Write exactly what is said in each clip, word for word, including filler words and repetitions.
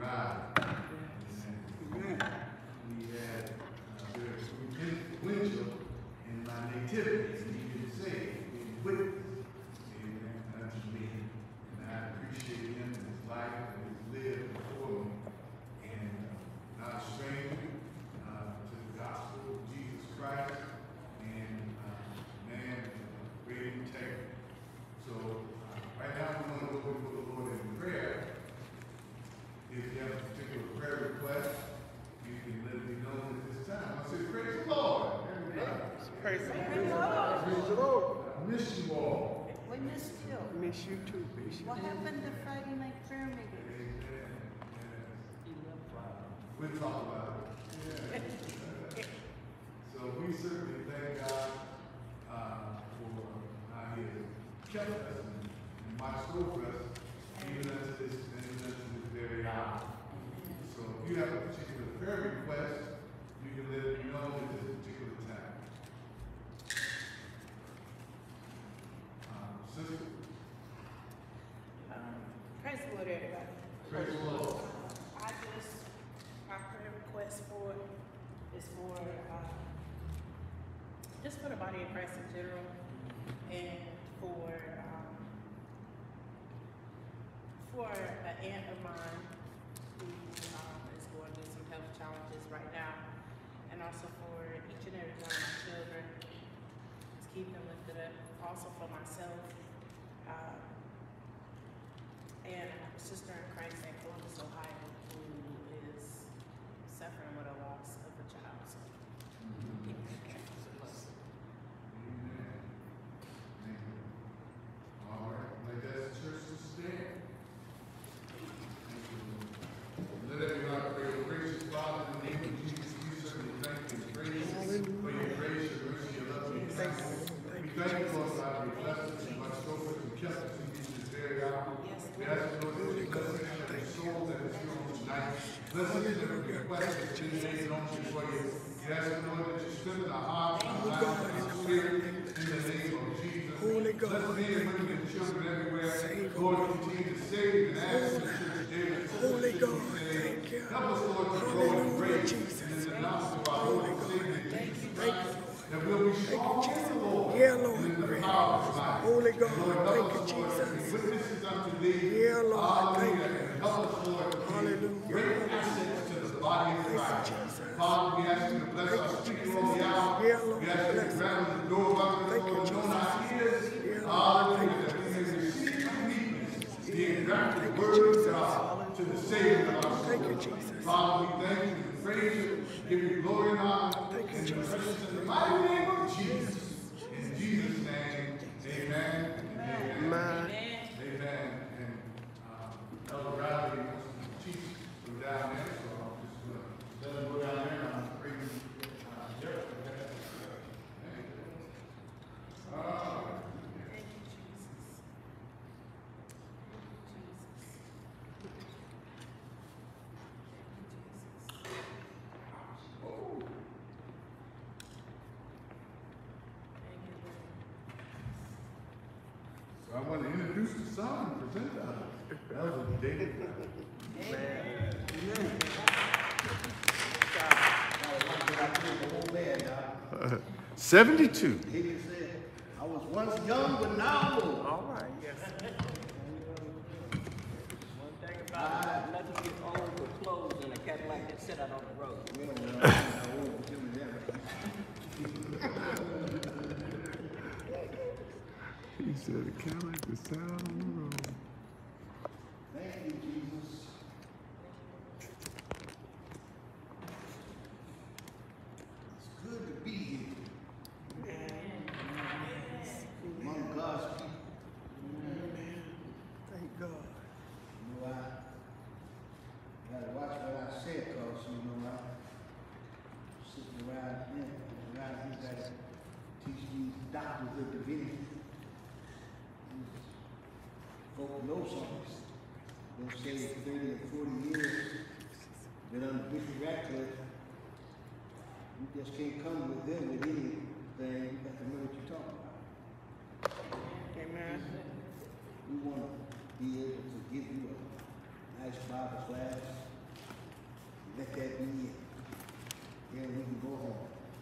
ride. Amen. We had uh, very influential in my nativity, and he didn't say it, he witnessed. Amen. Unto me. And I appreciate him and his life that he's lived before me. And uh, not a stranger uh, to the gospel of Jesus Christ. And uh, man, great integrity. So uh, right now we're going to go before the Lord in prayer. If you have a particular prayer request, you can let me know at this time. I say, praise the Lord. Everybody. Praise the Lord. Praise the Lord. I miss you all. We missed you. Miss you too, Bishop. What happened to Friday night prayer meeting? Amen. We'll talk about it. Yeah. So we certainly thank God uh, for how He has kept us and, and watched over us even unto this, even unto this very hour. So if you have a particular prayer request, you can let me know at this particular time. Um, sister. Um, praise the Lord, everybody. Praise the Lord. I just, my prayer request for is for, uh, just for the body of Christ in general, and for, um, for an aunt of mine who um, is going through some health challenges right now, and also for each and every one of my children. Just keep them lifted up. Also for myself. Um, and I have a sister in Christ in Columbus, Ohio, who is suffering with a loss of a child. So, keep me in prayer. Amen. Thank you. All right. Like that's church to stand. Thank you, Lord. Let everyone pray. Gracious Father, in the name of Jesus, we certainly thank you and praise you for your grace, your mercy, your love, and your kindness. We thank you, Lord God, for your blessings and my soul and kept us in this very hour. We ask you, Lord, that you bless every soul that is here on tonight. Bless us in every request that you made known before you. We ask you, Lord, that you strengthen our hearts, our minds, and our spirit in the name of Jesus. Bless men and women and children everywhere. Lord, continue to save and ask in the church daily. Holy God, thank you. Help us, Lord, to grow in grace and in the knowledge of our Lord and Savior Jesus Christ. That we'll be strong in the Lord and in the power of God. Holy God, Lord, help thank us, you, Lord, Jesus. to be witnesses unto thee. Yeah, Lord, thank Hallelujah. you. And help us, Lord, to be Hallelujah. great assets to the body of Christ. Jesus. Father, we ask you to bless our speaker on the hour. Yeah, Lord, We ask you to bless grant us the door of our Thank you, Lord, Jesus. known our ears. Yeah, Lord, Hallelujah. thank you, That we may receive the meekness, the Yeah, engrafted thank you, word of Jesus. God to the Savior of our soul. Thank you, Jesus. Father, we thank you and praise you, give you glory and honor. Thank you, in the Jesus. precious and the mighty name of Jesus. In Jesus' name, amen. Amen. Amen. Amen. And uh, Elder Riley wants to teach from down there, so I'm just going to let him go down there and I'm going to bring uh, Derek. All right. Thank you, Jesus. Oh. Thank you, Lord. So I want to introduce the song and present the Elder David. Seventy-two. David said, I was once young, but now I'm old. All right, yes. One thing about it, nothing gets old but clothes in a Cadillac that sit out on the road. You know, when I'm old, give me that. He said the Cadillac is out on the road. Thank you, Jesus. It's good to be here among God's people. Thank God. You know, I gotta watch what I say, cause you know, I'm sitting around here, around here, gotta teach these doctors of divinity. Folk know something. They'll say thirty or forty years, been under Bishop Ratcliffe. You just can't come with them with anything. You got to know what you're talking about. Amen. We want to be able to give you a nice Bible class, let that be it. Then we can go home.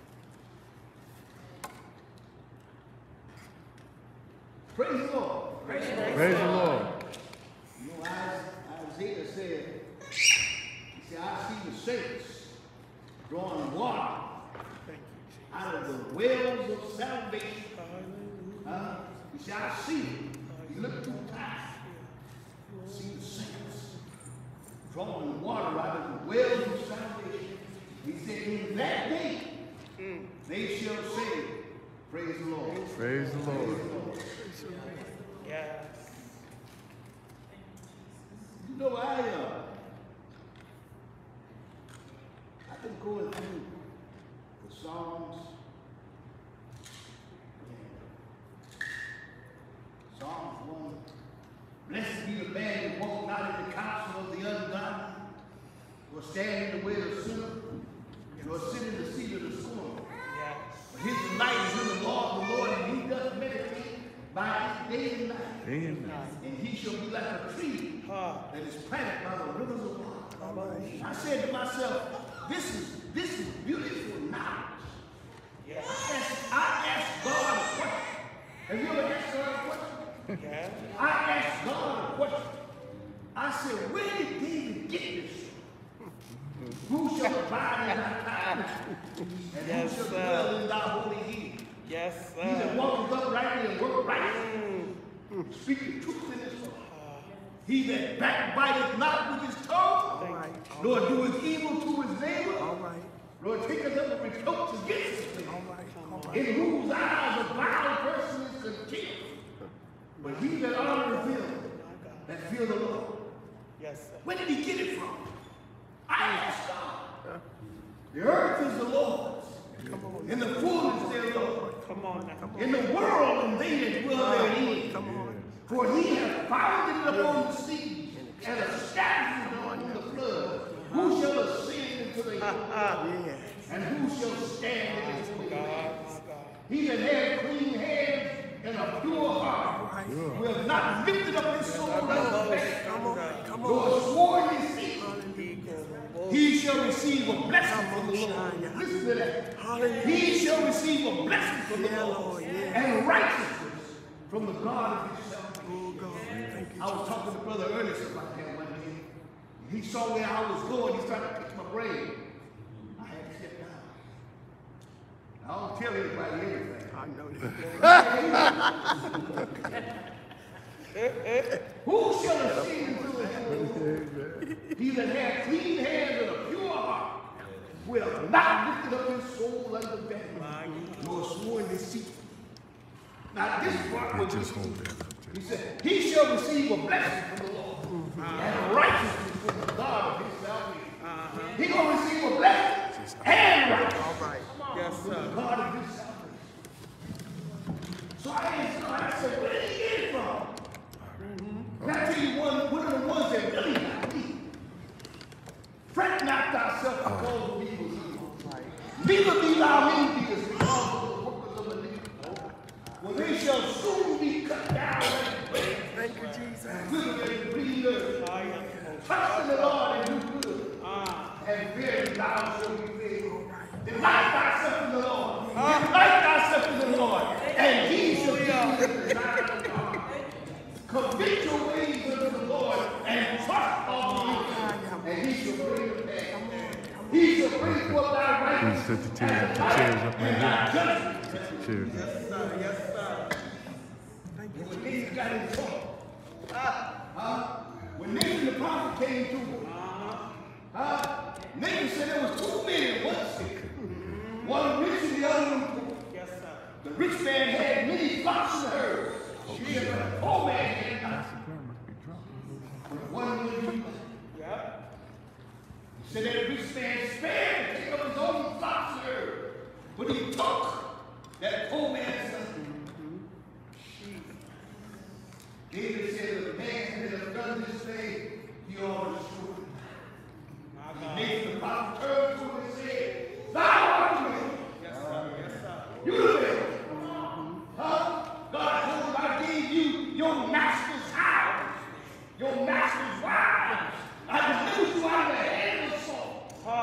Praise the Lord. Praise the Lord. You know, Isaiah said, he said, I see the saints drawing water out of the wells of salvation. Uh, he said, I see it. He looked through time. See the saints drawing water out of the wells of salvation. He said, in that day, they shall say, praise the Lord. Praise the Lord. Yes. You know, I, uh, I've been going through the Psalms. Psalms one. Blessed be the man who walk not in the counsel of the ungodly, or stand in the way of sinners, nor sit in the seat of the scornful. Yes. But his delight is in the law of the Lord, and he doth meditate by it day and night. Day and night. And he shall be like a tree Huh. that is planted by the rivers of water. All right. I said to myself, this is this is beautiful knowledge. Yes. I asked, I asked God a question. Have you ever asked God a question? Yes. I asked God a question. I said, where did David get this from? Who shall abide in thy tabernacle? And Yes, who shall sir. dwell in thy holy hill? Yes, He that sir. walketh uprightly and work right, speak the truth in his heart. He that backbiteth not with his tongue, All right. nor doeth evil to his neighbor, All right. nor taketh up a reproach against his neighbor, All right. All right. in whose eyes a vile person is contemned. But he that honors him that fear the Lord. Yes, sir. Where did he get it from? I asked God. The earth is the Lord's, Come on. and the fullness thereof, Come on now. Come on. in the world and they that dwell therein. Come on. For he hath founded it upon the sea, and established it upon the flood. Who shall ascend into the hill? Yes. And who shall stand in his way? God, my God. He that hath clean hands and a pure heart, who hath not lifted up his soul unto vanity, Come on. Come nor on. sworn deceit, he shall receive a blessing from the Lord. Hallelujah. Listen to that. Hallelujah. He shall receive a blessing from the Yeah, Lord, Lord, yeah. and righteousness from the God of his salvation. Oh, God. Thank you. I was talking to Brother Ernest about that one day. He saw where I was going. He started to pick my brain. I had to sit down. I don't tell anybody everything. I know Who shall ascend into the hill? He that hath clean hands and a pure heart, who hath not lifted up his soul unto vanity, nor sworn deceit. Now this part was just he said, he shall receive a blessing from the Lord, and righteousness from the God of his salvation. He gonna receive a blessing and righteousness All right. Yes, from the sir. God of his salvation. So I asked God, I said, where did he get it from? Can I tell you one, one of the ones that really got me? Fret not thyself because of evil's evil. Neither be thou envious because of the workers of iniquity. For they shall soon be cut down and break. Thank you, Jesus. And wither and green earth. Trust in the Lord and do good. And verily thou shalt be fed. Delight thyself in the Lord. Delight thyself in the Lord. And he shall give you the desire of your heart. Commit your ways unto the Lord and trust on him. And he shall bring it back. He shall bring forth thy Please righteousness set the chairs, the chairs up and right thy here. judgment. Set the chairs up. Yes, sir. Yes, sir. Thank you. When Nathan got in trouble, huh? When Nathan the prophet came to him, huh? Nathan said there was two men, one sick, one rich and the other one poor. Yes, sir. The rich man had many flocks and herds. She had a poor man had not. But one little you. Yeah. He said that rich man spared to take up his own flocks and herds, but he took that poor man's son. David said, the man that has done this thing, he ought to destroy him. Nathan the prophet turned to him and said, thou art the man. Yes, sir. Yes, sir. You the man. Huh? God told him, I gave you your master's house, your master's wives. I delivered you out of the hand of Saul.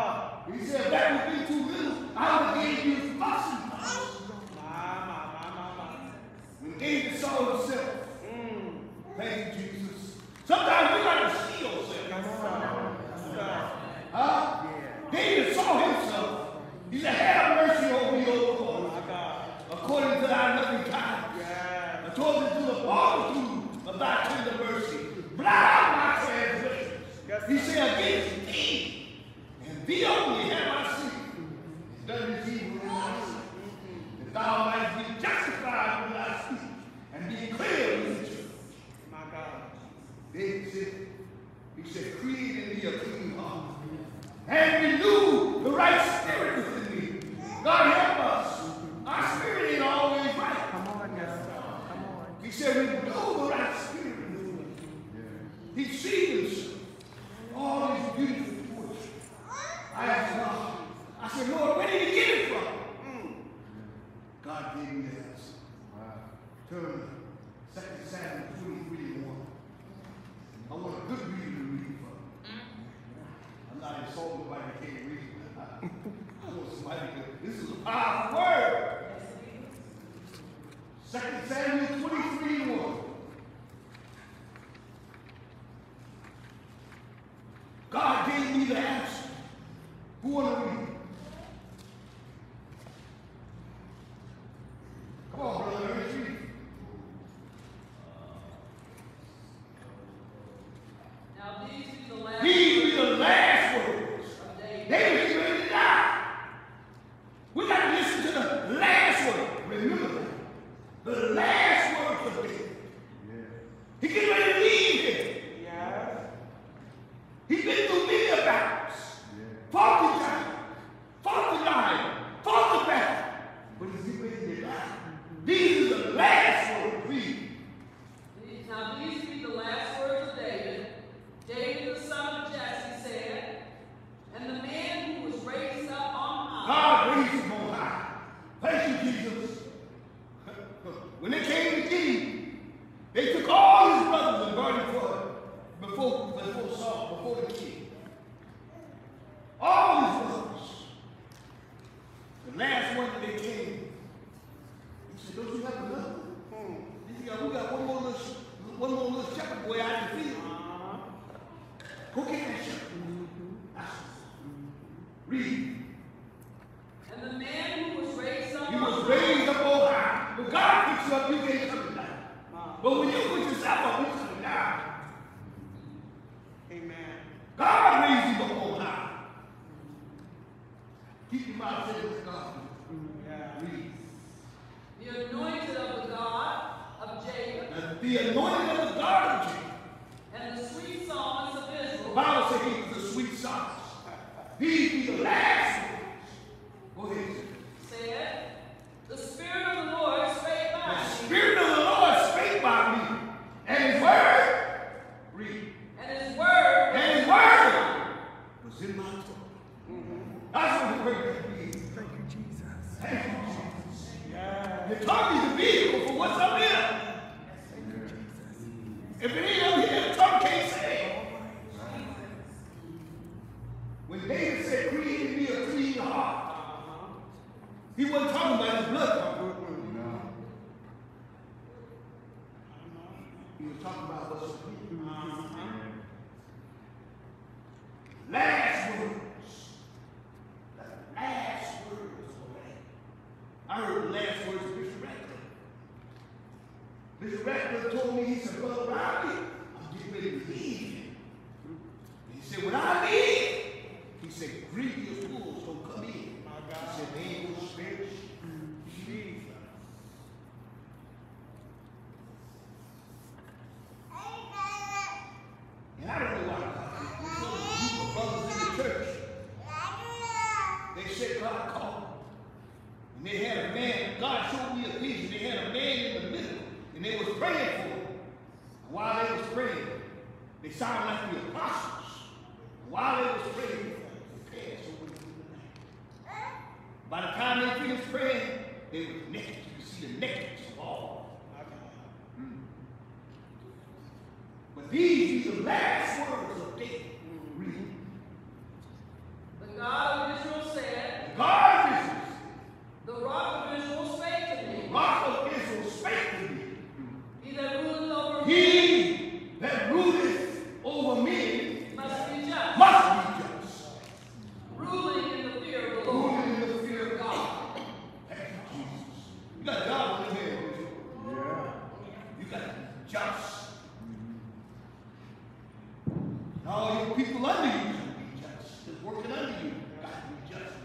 Yes, He sir. said, against thee, and thee only have I sinned, and done this evil in thy sight, that thou mightest be justified when I speak, and be clear in the truth. My God. David said, he said, create in me a clean heart, and renew the right spirit within me. God help us. Our spirit ain't always right. Come on, yes, sir. Come on. He said, renew the right spirit within me. He sees all these beautiful poetry. I asked God, I said, Lord, where did he get it from? Mm. God gave me the answer. Turn Second Samuel twenty-three and one. I want a good reader to read from. I'm not insulting nobody that can't read. I want somebody to, this is a powerful word. Second Samuel twenty-three and one. God gave me the answer. Who want to read? Come on, brother, let's read. Now these be the last These be the last words. of David. They were getting ready to die. We got to listen to the last word. Remember that. The last word of David. He getting ready to leave here. Yes. He's been through many battles. Fought the giant. Fought the lion. Fought the battle. But he's getting ready to die. These are the last words. Read. These- Now these be the last words of David. David the son of Jesse said, and the man who was raised up on high. God raised him on high. Thank you, Jesus. When they came to King, they took all his brothers and burned them for before, before Saul, before the king. All his brothers. The last one that they came, he said, don't you have another one? Hmm. He said, we got one more little, one more little shepherd boy out in the field. Uh-huh. Go get that shepherd. Read. And the man who was raised up He on was high. raised up on high. When God picks you up, you can't come down. But when you put yourself up, you come down. Amen. God raised you up on high. Keep your mouth shut with God. Yeah. Read. The anointed of the God of Jacob, Now, the anointing of the God of Jacob. and the sweet psalmist of The Israel. Bible says he was a sweet psalmist. These be the last words. Go ahead. Said, the Spirit of the Lord spake by The me, Spirit of the Lord spake by me. And his word. Read. and his word And his word was in my tongue. That's what the word means. Thank you, Jesus. Thank you, Jesus. Yeah. Your tongue is the vehicle for what's up here. Thank you, Jesus. If it ain't up here, the tongue can't say it. When David said, create me a clean heart, he wasn't talking about his blood pump. He was talking about what's up here. Last words. The last words of the man. I heard the last words of Bishop Ratcliffe. Bishop Ratcliffe told me, he said, Brother Riley, I'm getting ready to leave him. He said, when I leave, he said, grievous wolves gonna come in. My God. He said, they ain't gonna spare you. Jesus. And I don't know why God did this. Some group of brothers in the church, they said God called them. And they had a man, God showed me a vision. They had a man in the middle, and they was praying for him. And while they was praying, they sounded like the apostles. And while they was praying, they passed over into the night. By the time they finished praying, they were naked. You could see the nakedness of all. But these be the last words of David. Read. The God of Israel said, God of Israel, the rock of Israel spake to me. rock of Israel spake to me. He that ruleth over me He that ruleth over me must be just, must be just. ruling in the fear of the Lord. Ruling in the fear of God. Thank you, Jesus. You got God in the head, don't you? You got to be just. spoken unto you. Got to be just.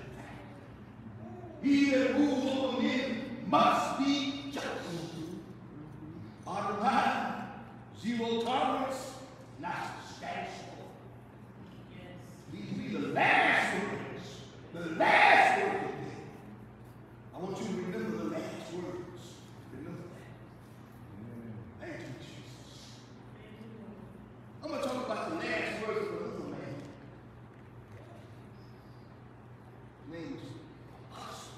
He that rules over men must be just. Bottom line, zero tolerance, not substantial. These will be the last words. The last words. I want you to remember the last words. Remember that. Thank you, Jesus. I'm going to talk about the last words of a little man. His name is Apostle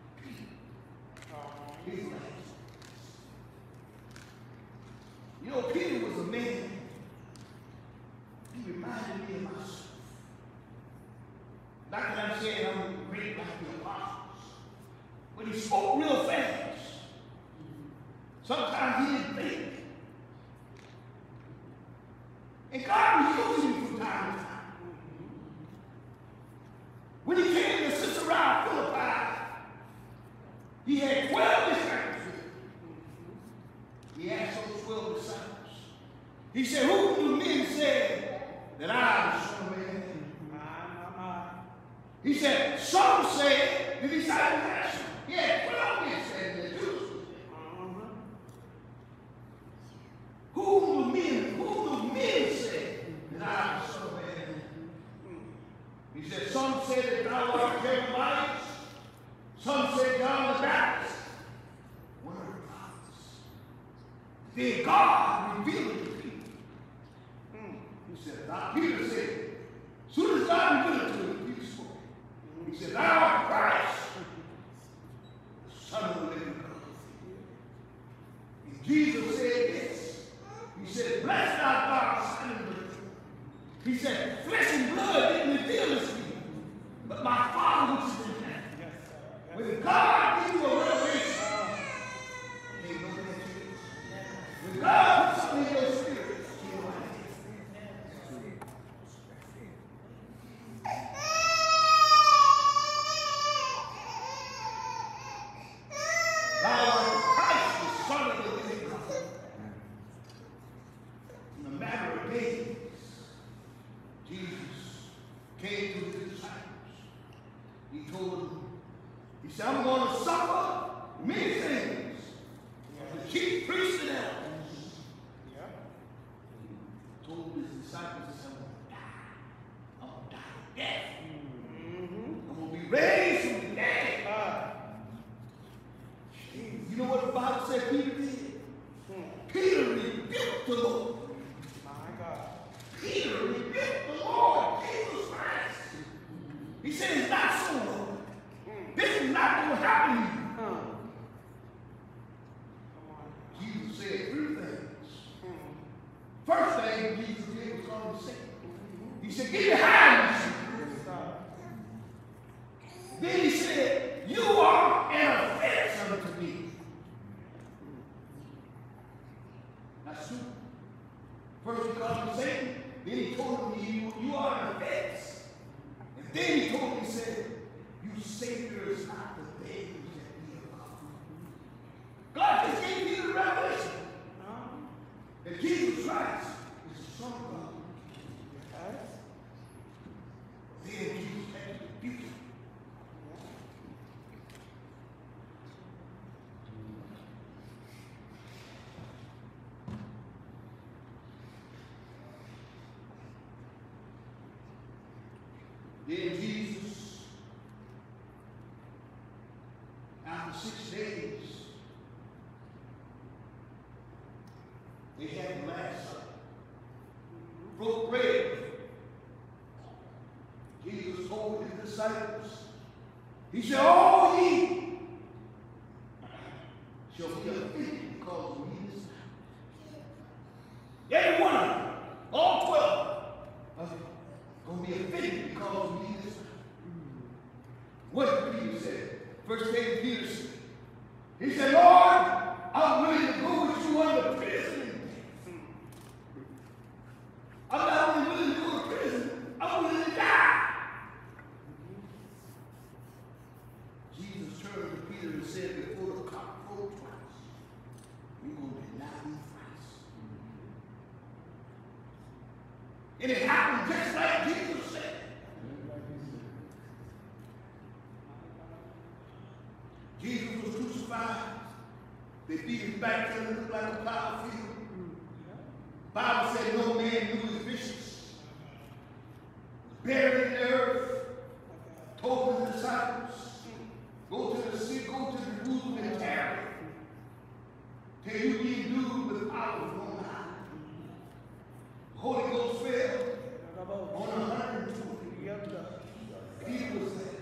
Peter. His last. You know, Peter was a man. He reminded me of myself. Not that I'm saying I'm great like the apostles, but he spoke real fast. Sometimes he didn't think. And God was using him from time to time. When he came to Caesarea Philippi, he had twelve disciples with him. He asked those twelve disciples. He said, who do men say that I am the Son of Man? He said, some say the disciples asked him. He had twelve men saying that Jews. Who do men, who do men say that I am the Son of Man? He said, some say that thou art Jeremiah, some say John the Baptist. One of the prophets. Then God revealed it to Peter. He said, thou, Peter said, as soon as God revealed it to him, Peter spoke. He said, thou art Christ, the Son of the living God. And Jesus said this. He said, bless thy God, Son of the living God. He said, flesh and blood didn't reveal this to you, but my Father which is in heaven. When God gives you a revelation, they know that you is. When God puts something in your spirit, you know what it is. Thou art Christ, the Son of the living God. In a matter of days, Jesus came to his disciples. He told them, he said, I'm going to suffer many things. The chief priests and elders. He told his disciples, he said, I'm going to die. I'm going to die of death. I'm going to be raised from the dead. You know what the Bible said Peter did? Peter rebuked the Lord. Peter rebuked the Lord, Jesus Christ. He said, it's not so, Lord. This is not going to happen to you. Jesus said three things. First thing Jesus did was call him Satan. He said, get behind me. Then he said, you are an offense unto me. That's true. First he called him Satan. Then he told him, you, you are an offense. And then he told him, he said, you saviors not the things that we have come. God just gave you the revelation that Jesus Christ is the Son of God. Then Jesus had to rebuke him. Then Jesus, after six days, they had the Last Supper, broke bread. Jesus told his disciples, he said, all ye shall be offended because of me this time. Every one of them, all twelve, are going to be offended because of me this time. What did Peter say? First thing Peter said, he said, Lord, I'm willing to go with you under prison. I'm not only willing to go to prison, I'm willing to die. Jesus turned to Peter and said, before the cock crows twice, you're going to deny me thrice. And it happened just like Jesus said. feet is back till it look like a plow field. Bible said no man knew his visions. Buried in the earth. Told the disciples, go to the sea, go to Jerusalem and tarry. Till you be endued with power from high. The Holy Ghost fell on a hundred and twenty. Peter was there.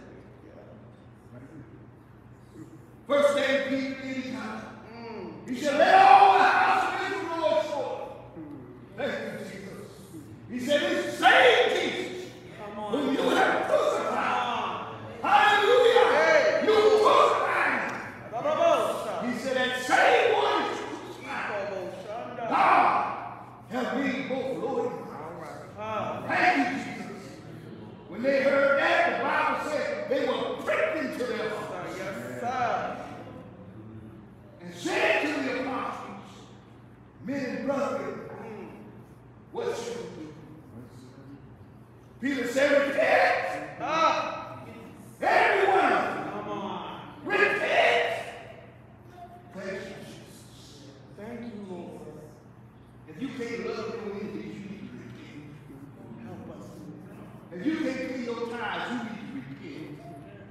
First thing Peter did, he got He said, let all the house of Israel rejoice. Thank you, Jesus. He said, it's the same Jesus whom you have crucified. Hallelujah. Hey. You crucified. He said, that same one is crucified. God has made both Lord and Christ. Thank you, Jesus. When they heard that, the Bible said they were pricked into their hearts. Yes, sir. And said to the apostles, men and brethren, what should we do? Peter said, repent. Ah. Everyone. Come on. Repent. Thank you, Jesus. Thank you, Lord. If you can't love your enemies, you need to repent. Help us. If you can't pay your tithes, you need to repent.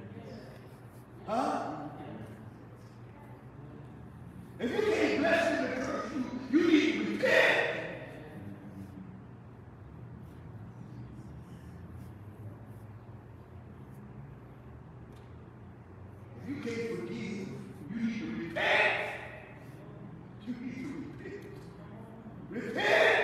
Huh? If you can't bless them and curse you, you need to repent. If you can't forgive, you need to repent. You need to repent. Repent!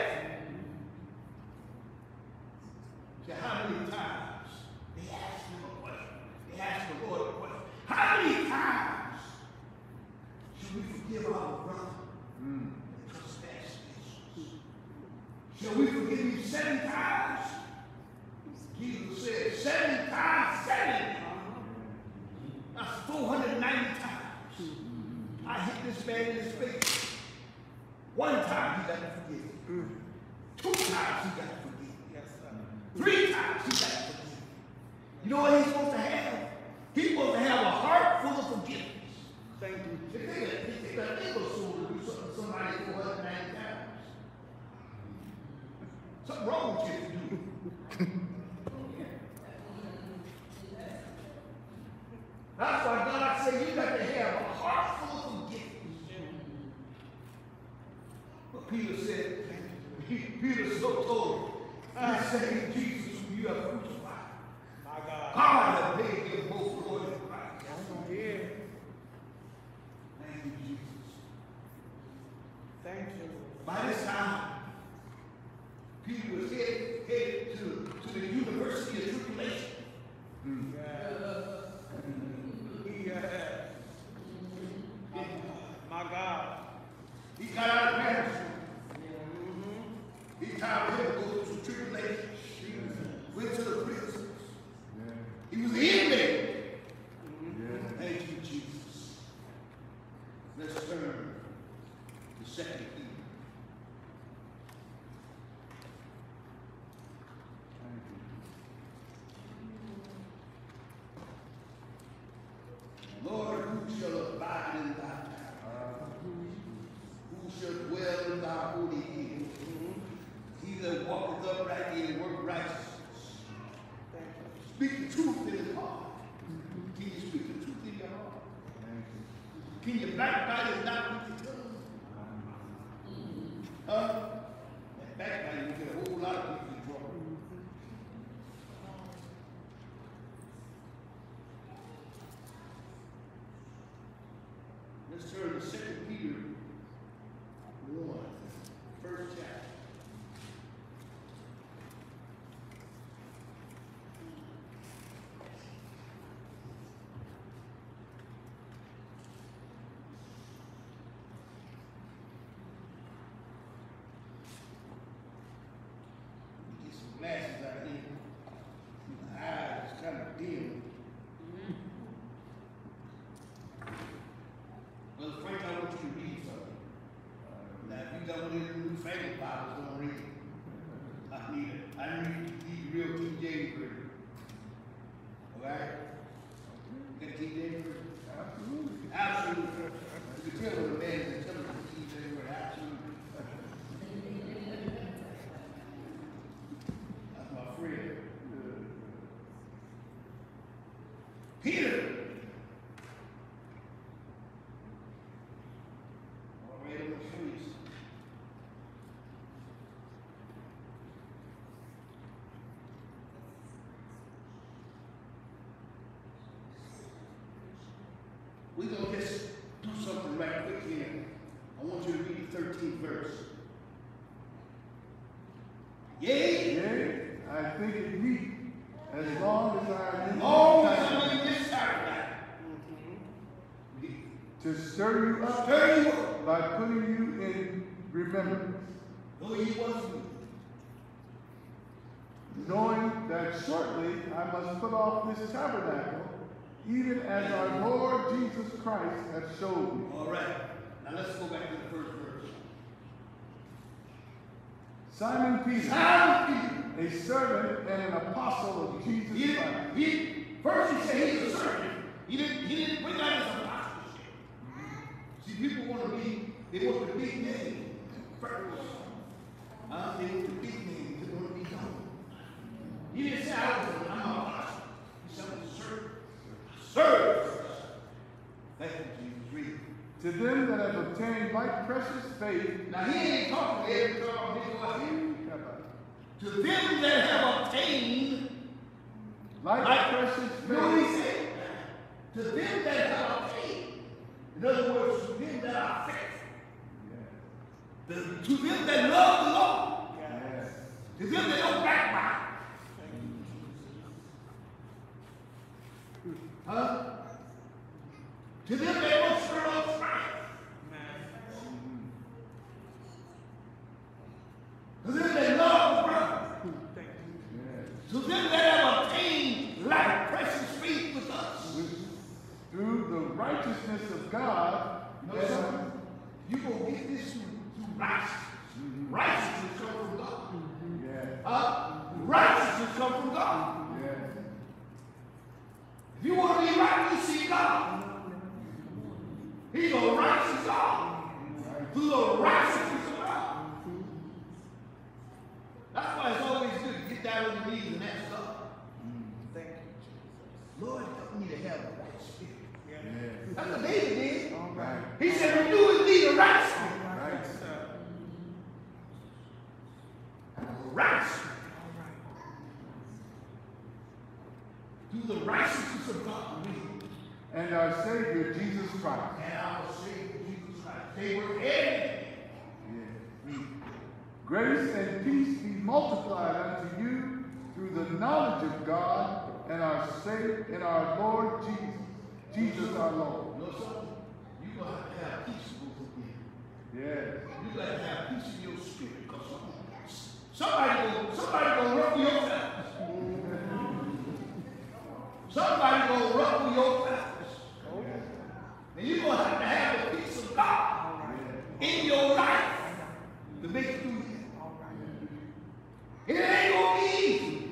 So how many times they ask him a question? They ask the Lord a question. How many times should we forgive our brother mm. that trespasses against us? Shall we forgive him seven times? Jesus said seven times seven. That's four hundred ninety times. I hit this man in his face. One time he got to forgive him. Two times he got to forgive him. Yes, sir. Three times he got to forgive him. You know what he's supposed to have? He's supposed to have a heart full of forgiveness. Thank you. If they take an eagle sword to do something to somebody four hundred ninety times, something wrong with you. That's why God said you got to have a heart full of forgiveness. But Peter said, Peter so told him, he's saying, Jesus, whom you have crucified. My God. God has made him both Lord and Christ. Yeah. Thank you, Jesus. Thank you. By this time, Peter was headed, headed to, to the University of Tribulation. Mm. Yeah. Yeah. My God. He got out of marriage. Mm-hmm. He tired of him to go through tribulation. Went to the prisons. Yeah. He was an inmate. Mm-hmm. Thank you, Jesus. Let's turn to Second Peter. Lord, who shall abide in thy power? Who shall dwell in thy holy hill? He that walketh uprightly and work righteousness. Speak the truth in his heart. Can you speak the truth in your heart? Can you backbite and not with your tongue? Huh? That backbiting, you get a whole lot of people in trouble. Let's turn to Second Peter one, first chapter. Get some glasses out here. My eyes is kind of dim. Brother Frank we're going to just do something right quick here. I want you to read the thirteenth verse. Yea, Yea, I think it meet, as long as I am in long as time, I'm in this tabernacle, to stir you up stir you up, by putting you in remembrance, though ye once knew. knowing that shortly I must put off this tabernacle, even as our Lord Jesus Christ has showed me. All right. Now let's go back to the first verse. Simon Peter, Simon Peter. a servant and an apostle of Jesus He, Christ. he, first he said he's a servant. He didn't, he didn't bring out his apostleship. See, people want to be, they want the big name first. Uh, they want the big name. They want to be known. He didn't say, I was an apostle. He said, I was a servant. Serve. Thank you, Jesus. Read it. To them that have obtained like precious faith, Now, he ain't talking to every time he go out here. To them that have obtained like, like precious You know what he faith, said? To them that have obtained. In other words, to them that are faithful. The- To them that love the Lord. yes. To them that don't backbite. Huh? To them that don't stir up strife. To them that love the brother. Yes. To them that have obtained like precious faith with us. With- through the righteousness of God, You know and- something? You gonna get this through, through righteousness. Righteousness come from God. yes. Uh, righteousness come from God. Yes. If you want to be right, you see God. He's a righteous God. Through the righteousness of God. That's why it's always good to get down on your knees and ask God. Thank you, Lord, help me to have the right spirit. Yes. That's what David did. Jesus. All right. He said, renew in me the right spirit. Right. Right spirit. Through the righteousness of God. And our Savior, Jesus Christ. And our Savior Jesus Christ. They were everything. Yes. Grace and peace be multiplied unto you through the knowledge of God and our Savior and our Lord Jesus. Jesus our Lord. You know something? You're going to have to have peace with you. Yes. You got to have peace in your spirit. Because somebody going somebody gonna ruffle your feathers. Somebody going to ruffle your feathers. And you're going to have to have the peace of God in your life to make it through here. It ain't going to be easy.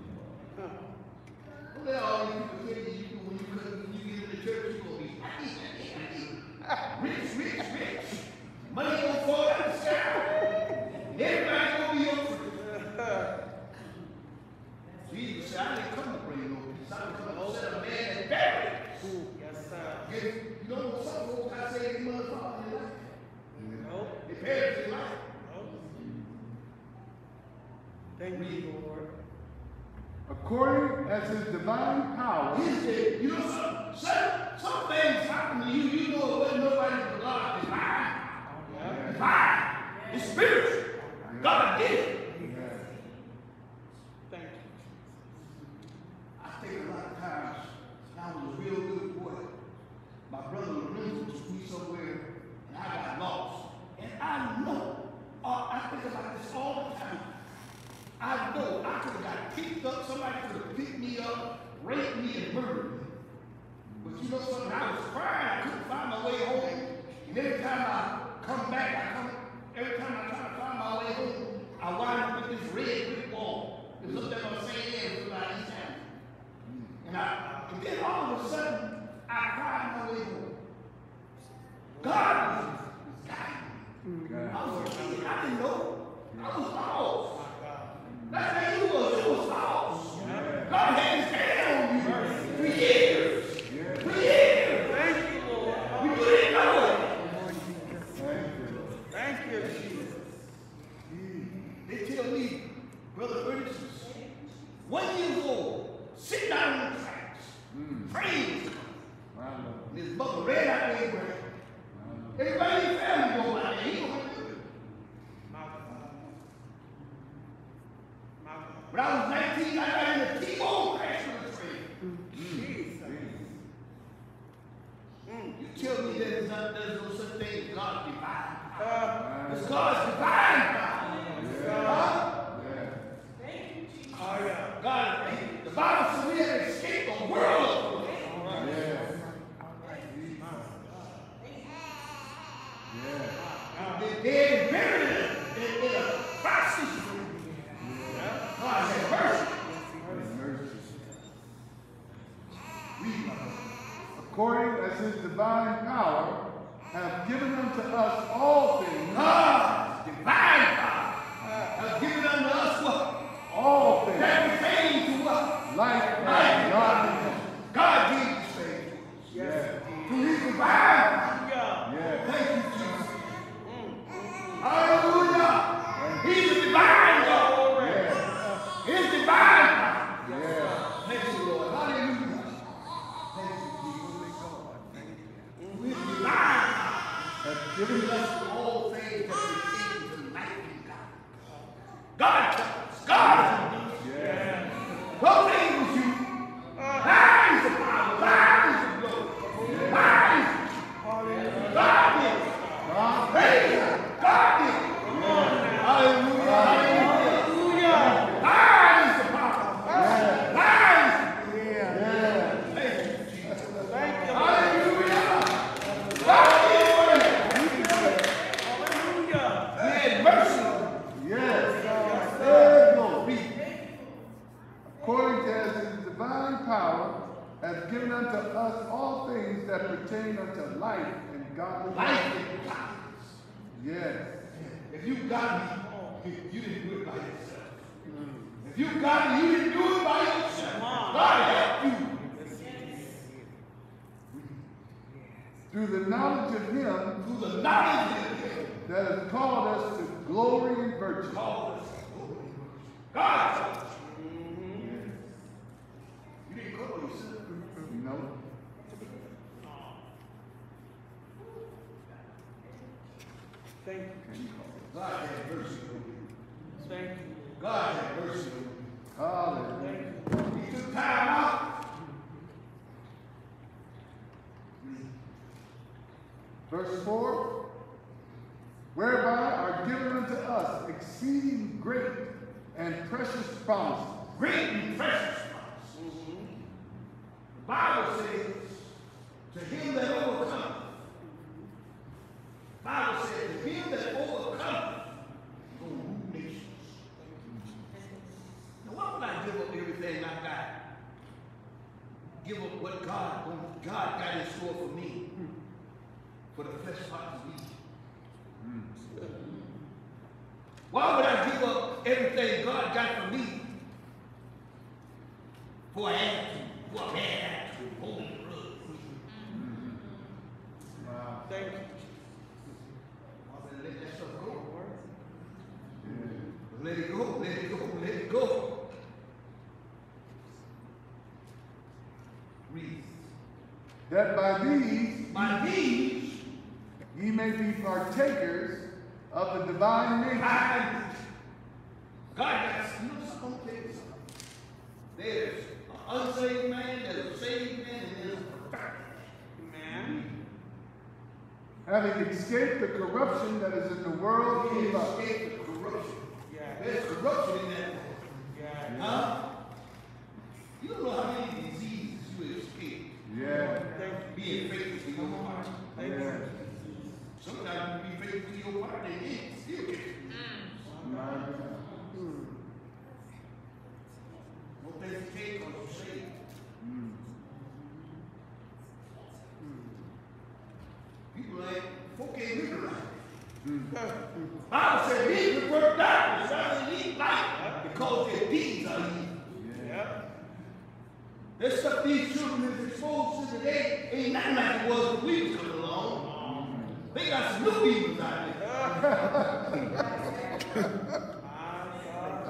Don't let all these people say to you when you, when you get in the church, you're going to be happy, happy, happy. Rich, rich, rich. Money going to fall out of the sky. Everybody's going to be your friend. Jesus said, I didn't come to bring no peace. I didn't come to set a man that's buried. Yes, sir. If you know what some folks I say they motherfucker in life. Nope. They perish in life. Thank you, Lord. According as his divine power, He said, you know, some, some, some things happen to you, you know it wasn't nobody but God. Divine. Yeah. Divine. It's spiritual. God did it. Thank you. I think a lot of times, when I was a real good boy, my brother Lorenzo took me somewhere, and I got lost. And I know, uh, I think about this all the time. I know I could have got picked up, somebody could have picked me up, raped me, and murdered me. But you know something, I was crying, I couldn't find my way home. And every time I come back, I come, every time I try to find my way home, I wind up with this red brick wall. It was up there on Saint Anne's about East Town. And I, and then all of a sudden, I cried my way home. God was guiding me. I was a kid, I didn't know. I was lost. That's how you was. You was lost. God had his hand on you for years. For years. Thank you, Lord. You didn't know it. thank you. Thank you, Jesus. They tell me, Brother Ernest was one year old, sitting down on the tracks, Mm. praying. My Lord. And his mother ran out there with him. Everybody in the family go out there. He gonna do it. When I was nineteen, I got in a T-bone crash with a train. Jesus. You tell me there's, not, there's no such thing as God's divine. Uh, It's God's divine power. Huh? oh, yeah. God, the Bible says we had to escape the world. They're dead and buried in, in a prostitute. God had mercy. Read my book. According as his divine power have given unto us all things, God's divine power has given unto us what? all things, That pertains to what? life and godliness. God gave this thing to us. Yes. Through his divine power. Yeah. Yes. Thank you, Jesus. Hallelujah. He's a divine God. Yes. His divine power. Yes. Thank you, Lord. Hallelujah. Thank you, Jesus. His divine power Have given given us us all things that pertain to life in God. God took us. God. yes. What thing was you? Thine is the power. Thine is the glory. Thine is Hallelujah. God did it. God, Praise God. God did it. Hallelujah. Hallelujah. Thine is the power. yes. Thine is Yes. the Thank you, Jesus. Thank you. Hallelujah. God did it. Hallelujah. He had mercy on us. Yes. Yes, Yes, Lord. According to as his divine power hath given unto us all things that pertain unto life and godliness. Life and godliness. Yes. If you got me, you didn't do it by yourself. If you got me, you didn't do it by yourself. God helped you. Through the knowledge of him Through the knowledge of him. that has called us to glory and virtue. Called us. God told us. You didn't call yourself. You know? Thank you. God had mercy on you. Thank you. God had mercy on you. Hallelujah. He took time out. Verse four. Whereby are given unto us exceeding great and precious promises. Great and precious promise. The Bible says, to him that overcometh. The Bible says, to him that overcometh, he will rule nations. Now why would I give up everything I got? Give up what God, what God got in store for me. For the flesh part to be. Why would I give up everything God got for me for an attitude, for a bad attitude, holding the rug? Wow. Thank you. I better let that stuff go. Let it go, let it go, let it go. Read. That by these By these, ye may be partakers of the divine nature. I, God got, you know something, I'm gonna tell you something. There's an unsaved man, there's a saved man, and there's a perfect Man. Having escaped the corruption that is in the world man. through lust. Escape the corruption. Yeah. There's corruption in that world. Yeah. Huh? You don't know how many diseases you escape Yeah. Thank you. being faithful to your heart. Thank Yeah. you. Sometimes you be faithful to your heart and it still get you. My God. Don't think you can't because you're saved. Mm. People like, folk can't live it right. Mm. Bible said these will work darkness rather than leave light because their deeds are evil. Yeah. There's stuff these children is exposed to today ain't nothing like it was when we was coming along. They got some new evils out there. My God, my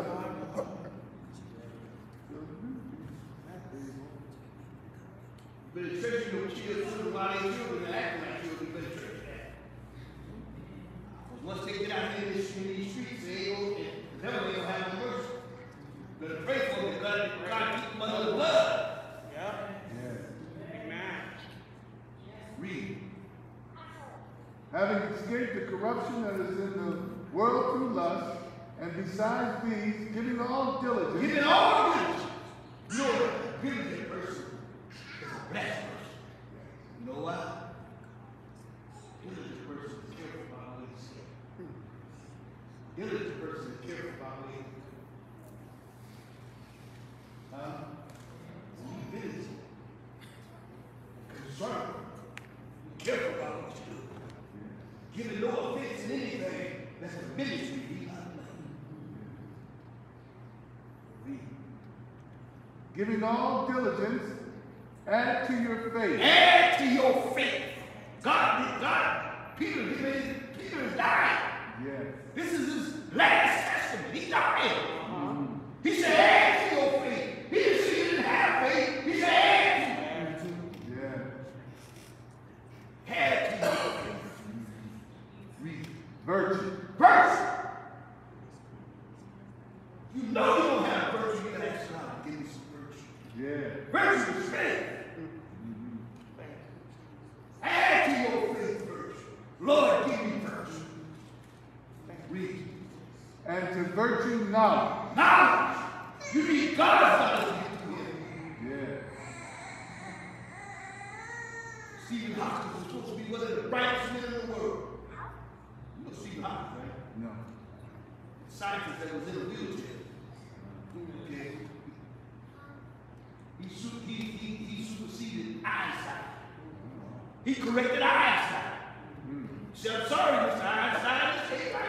God. You better treasure your children while they're children and acting like children. You better treasure that. Because once they get out here in, this, in these streets, they ain't gonna, the devil ain't gonna have no mercy. You better pray for them. God, God keep them under the blood. Yep. Yeah. Amen. Read. Having escaped the corruption that is in the world through lust, and besides these, giving all diligence. Giving all diligence. You know what? A diligent person is a blessed person. You know why? A diligent person is careful about what he says. A diligent person is careful about what he says. Huh? Be diligent. Concerned. Be careful about what you do. Giving no offense in anything. That's the ministry. Be not Read. Giving all diligence, add to your faith. Add to your faith. God, God, Peter, Peter is dying. Yes. This is his last testament. He's dying. Uh-huh. He said, add to your faith. He didn't say he didn't have faith. He said, add to. Yeah. Add to your faith. Read. Virtue. Virtue. You know you don't have virtue. You ask God to give me some virtue. Yeah. Virtue is faith. Add to your faith virtue. Lord, give me virtue. Read. And to virtue, knowledge. Knowledge. You need God's knowledge to get through here. Yeah. Stephen Hawking was supposed to be one of the brightest men in the world. You know Stephen Hawking, right? No. The scientist that was in a wheelchair. Okay. He, su- he, he, he superseded Einstein. He corrected Einstein. Mm. He said, I'm sorry, Mister Einstein, this ain't right.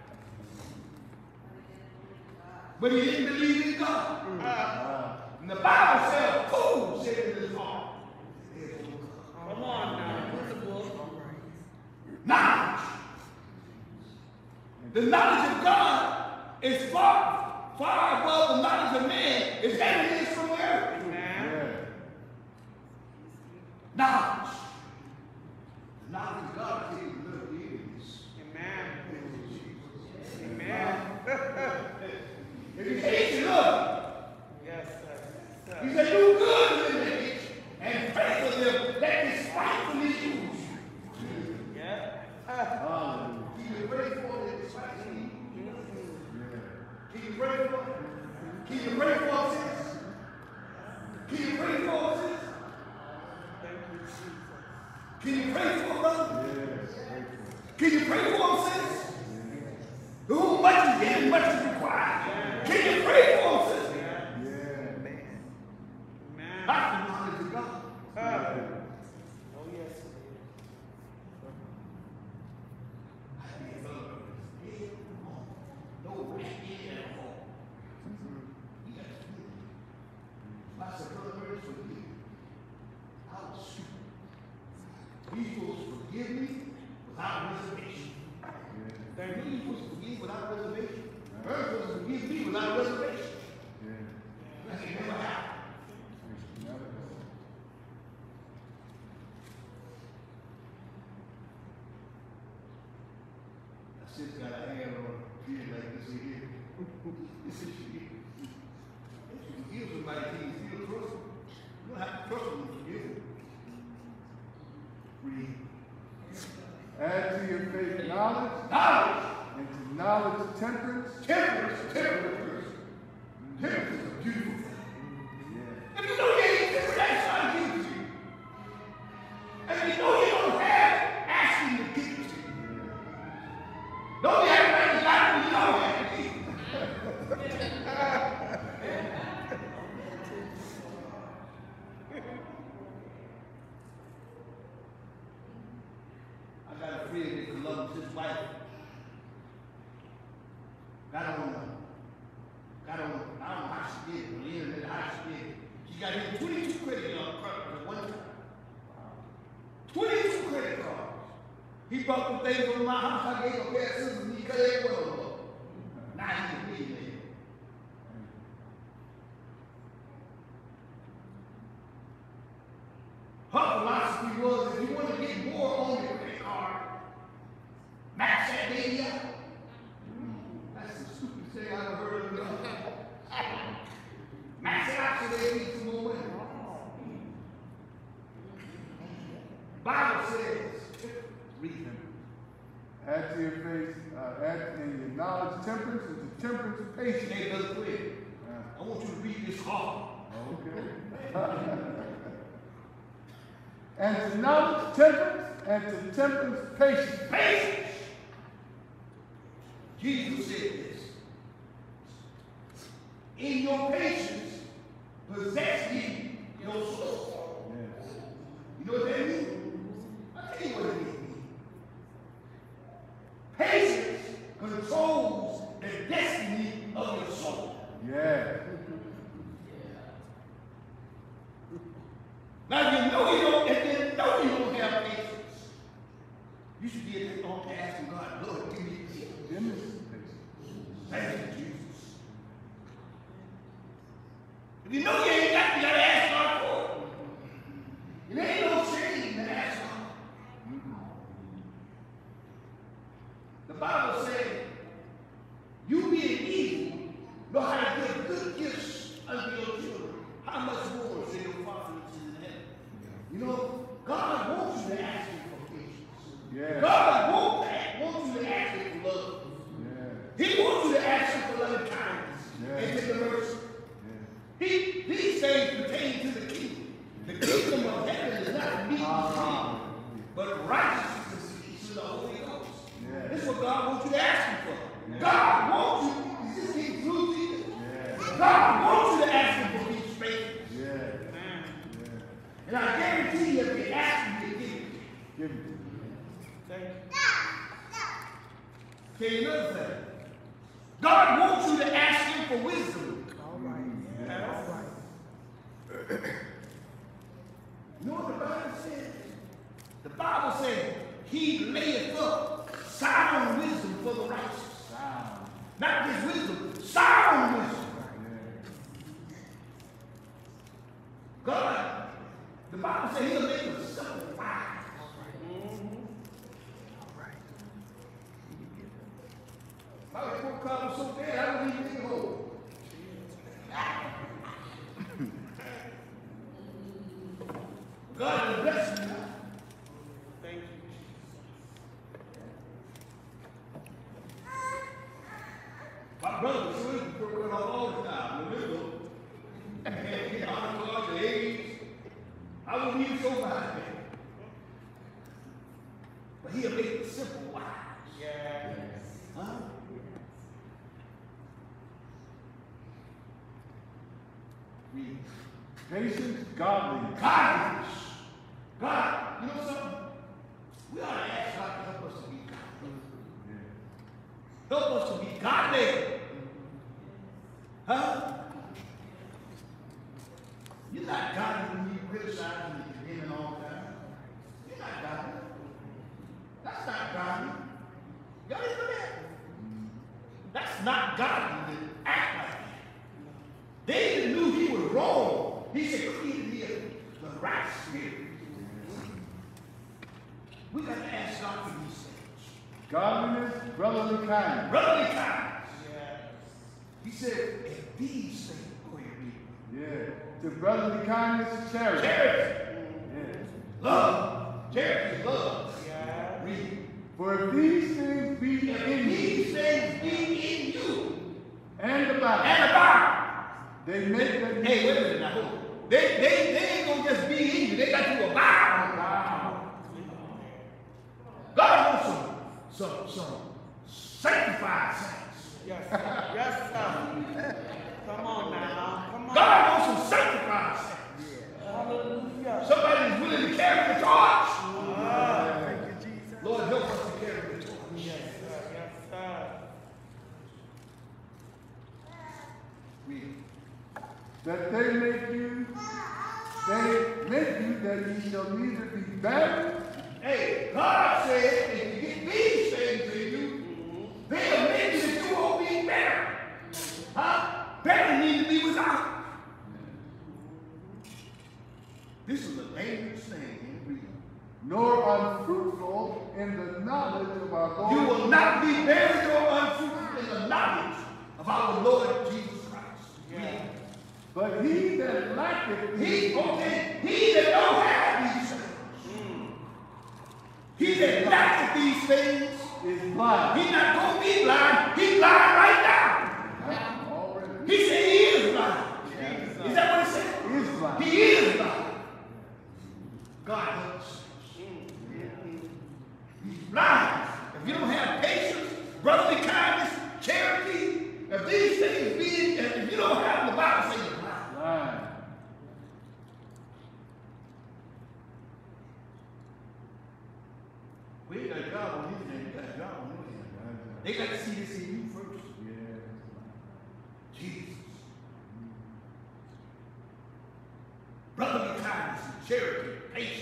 But he didn't believe in God. Ah. And the Bible said, a fool said in his heart, there's no God. Come on now. What's the book? Knowledge. The knowledge of God is far, far above the knowledge of man. It's evidence from where? Amen. Yeah. Knowledge. The knowledge of God is in the little ears. Amen. Amen. If he hates you, love. Yes, sir. Yes, He sir. said, do good to them that hate you, and pray for them that despitefully use you. Yeah. Hallelujah. Can you pray for them that despitefully use you? Yeah. Can you pray for them? Can you pray for us? Can you pray for us? Thank you, Jesus. Can you pray for them, brother? Yes. Can you pray for them, sis? To whom much is given, much is required. Can you pray for them, sis? Yeah. Amen. That's the knowledge of God. Uh, oh, yes. No right in at all. You got to do it. I said, brother, where's for you? I was stupid. He's supposed to forgive me without reservation. Thank Thank you. you. He's supposed to forgive without reservation. You're supposed to forgive me without reservation. Yeah. That ain't never happened. I sit got a hand on a kid like this here. This is you. If you forgive somebody, can you still trust them? You don't have to trust them to forgive them. Read. Add to your faith knowledge, Knowledge. and to knowledge temperance. Temperance. Temperance. Temperance is a beautiful thing. Yeah. If you know you ain't temperate, that's not give it to you. And if you know you don't have, ask him to give it to you. Don't be acting like you got it when you don't have it. I got a friend in Columbus, his wife got on, got on, I don't know how she did it, on the internet, how she did it. She got him twenty-two credit on at one time. twenty-two credit cards. He bought the things from my house, I gave him a pair of scissors, and he cut every one of them up. Now he's a millionaire. Her philosophy was, if you want to get more on your credit card, max that baby out. That's the stupidest thing I've ever heard of. Max it out so they need some more money. Bible says, read them. Add to your faith, uh, add in your knowledge temperance, and to temperance patience. Hey, Brother Quinn, I want you to read this hard. Okay. And to knowledge temperance, and to temperance patience. Patience! Jesus said this. In your patience, possess ye your soul. Yes. You know what that means? I'll tell you what it means. Patience controls the destiny of your soul. Yeah. Now you know you don't, if you know you don't have patience, you should be at the altar asking God, Lord, give me patience. Give me patience. Thank you, Jesus. If you know you ain't got, you gotta ask God for it. It ain't no shame to ask God. The Bible says, you being evil, know how to give good gifts unto your children. How much more shall your Father which is in heaven? You know, God wants you to ask him for patience. Yeah. God wants, wants you to ask him for love. Yeah. He wants you to ask him for loving kindness Yeah. and tender mercy. Yeah. He, these things pertain to the kingdom. The kingdom of heaven is not meat and drink, but righteousness and peace in the Holy Ghost. Yeah. This is what God wants you to ask him for. Yeah. God wants you, is this getting through to you? Yeah. God wants you to ask him for peace, faith. Yeah. Yeah. And I guarantee you, if you ask him, he'll give it to you. Give me. Thank you. Tell you another thing. God wants you to ask him for wisdom. All right. Yeah. All right. You know what the Bible says? The Bible says, he layeth up sound wisdom for the righteous. Sound. Not just wisdom, sound wisdom. Yeah. God, the Bible says he'll make the simple wise. My report card was so bad, I wouldn't even think of it. God has blessed me. Thank you. My brother was swimming for all the time. Remember? And he honor cards, the A's. I wouldn't even so behind him. But he'll make it simple wise. Yes. Huh? Read. Patience, godliness. Godliness. God, you know something? We ought to ask God to help us to be godly. Yeah. Help us to be godly. Huh? You're not godly when you criticize and you condemn all the time. You're not godly. That's not godly. Y'all didn't know that? That's not godly to act like that. David knew he was wrong. He said, create me the right spirit. We got to ask God for these things. Godliness, brotherly kindness. Brotherly kindness. Yes. He said, if these things, go ahead, read. Yeah. To brotherly kindness, charity. Charity. Yeah. Love. Charity is love. Yeah. Read. For if these things be If in you these things be in you and about, and about, they make them. hey, wait a minute now. hold on. They, they, they ain't gonna just be in you. They got to abide. Wow. God wants some, some, some sanctified saints. Yes, sir. Yes, sir. Come on now. Come on. God wants some sanctified saints. Hallelujah. Somebody who's willing to carry the torch. Ah, thank you, Jesus. Lord, help us to carry the torch. Yes, sir. Yes, sir. Read. That they make you, they make you that ye shall neither be barren. Hey, God said, if you get these things in you, they'll make you that you won't be barren. Huh? Barren need to be without. This is a dangerous thing. Read. Nor unfruitful in the knowledge of our Lord. You will not be buried or unfruitful in the knowledge of our Lord Jesus Christ. Yeah. But he that lacketh he, okay, he that don't have these things, mm. he that lacketh these things is blind. He's not going to be blind. He's blind right now. Yeah. He said he is blind. Yeah. Is that what he said? He is blind. He is blind. God helps. He's blind. If you don't have patience, brotherly kindness, charity, if these things be, if you don't have the Bible says you're blind. Blind. We ain't got a job on his name. We got a job on your hand. They got to see this in you first. Yeah. Jesus. Brotherly kindness and charity, patience.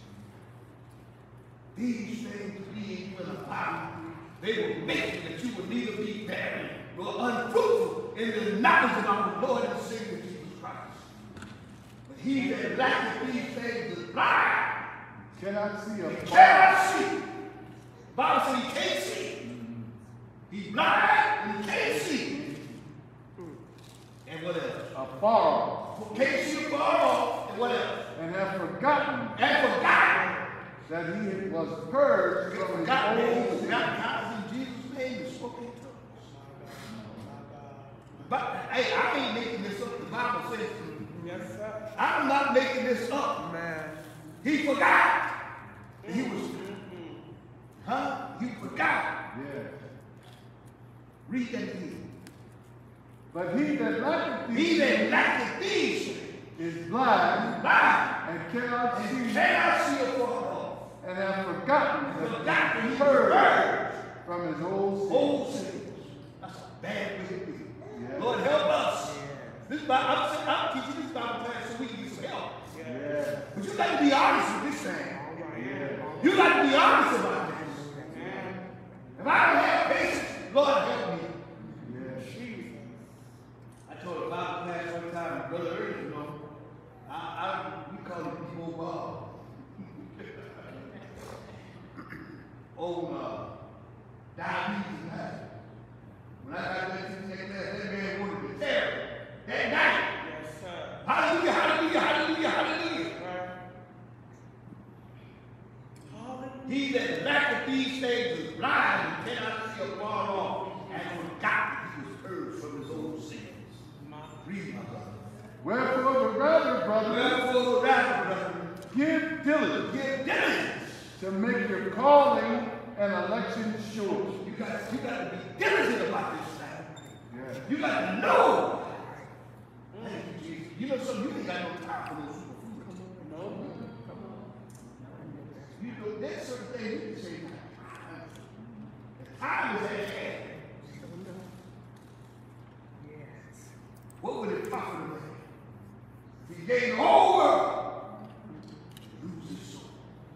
These things being in the body, they will make it that you will neither be barren nor unfruitful in the knowledge of our Lord and Savior Jesus Christ. But he that lacketh these things is blind. Cannot see a He cannot see. The Bible says he can't see. Mm-hmm. He's blind and he can't see. And what else? Afar. Can't see afar off. And what else? And have forgotten. And forgotten. That he was purged from his old sin. God in Jesus' name is spoken in tongues. But hey, I ain't making this up. The Bible says, yes, sir. I'm not making this up. Man. He forgot. He was, huh? He forgot. Yeah. Read that again. But he that lacketh these he that lacketh these is blind, blind and cannot and see, cannot see afar off, and have forgotten and that forgotten he he purged purged from his old sin. old sins. That's a bad way to be. Yeah. Lord, help us. Yeah. This Bible, I'm, saying, I'm teaching this Bible class so we can get some help. Yeah. But you got to be honest with this thing. Yeah. You got to be honest about this. If I don't have patience, Lord help me. Yeah. I told a Bible class one time, Brother Erie, you know, I, I, we call him P-Mo Bob. Old uh, diabetes and that. When I got that in that class, that man wanted to tear it. That night. Yes, sir. Hallelujah, hallelujah, hallelujah, hallelujah. He that lacketh these things is blind and cannot see afar off, and forgot he was purged from his old sins. Read, my brother. Wherefore the rather, brother, Wherefore the rather, brother, give diligence give diligence to make your calling and election sure. You got, you got to be diligent about this thing. Yeah. You got to know. Thank you, Jesus. You know something, you ain't got no time for this superfood. No. You know, there's certain things you can say, the time is at hand. Yes. What would it profit a man if he gained the whole world and lose his soul?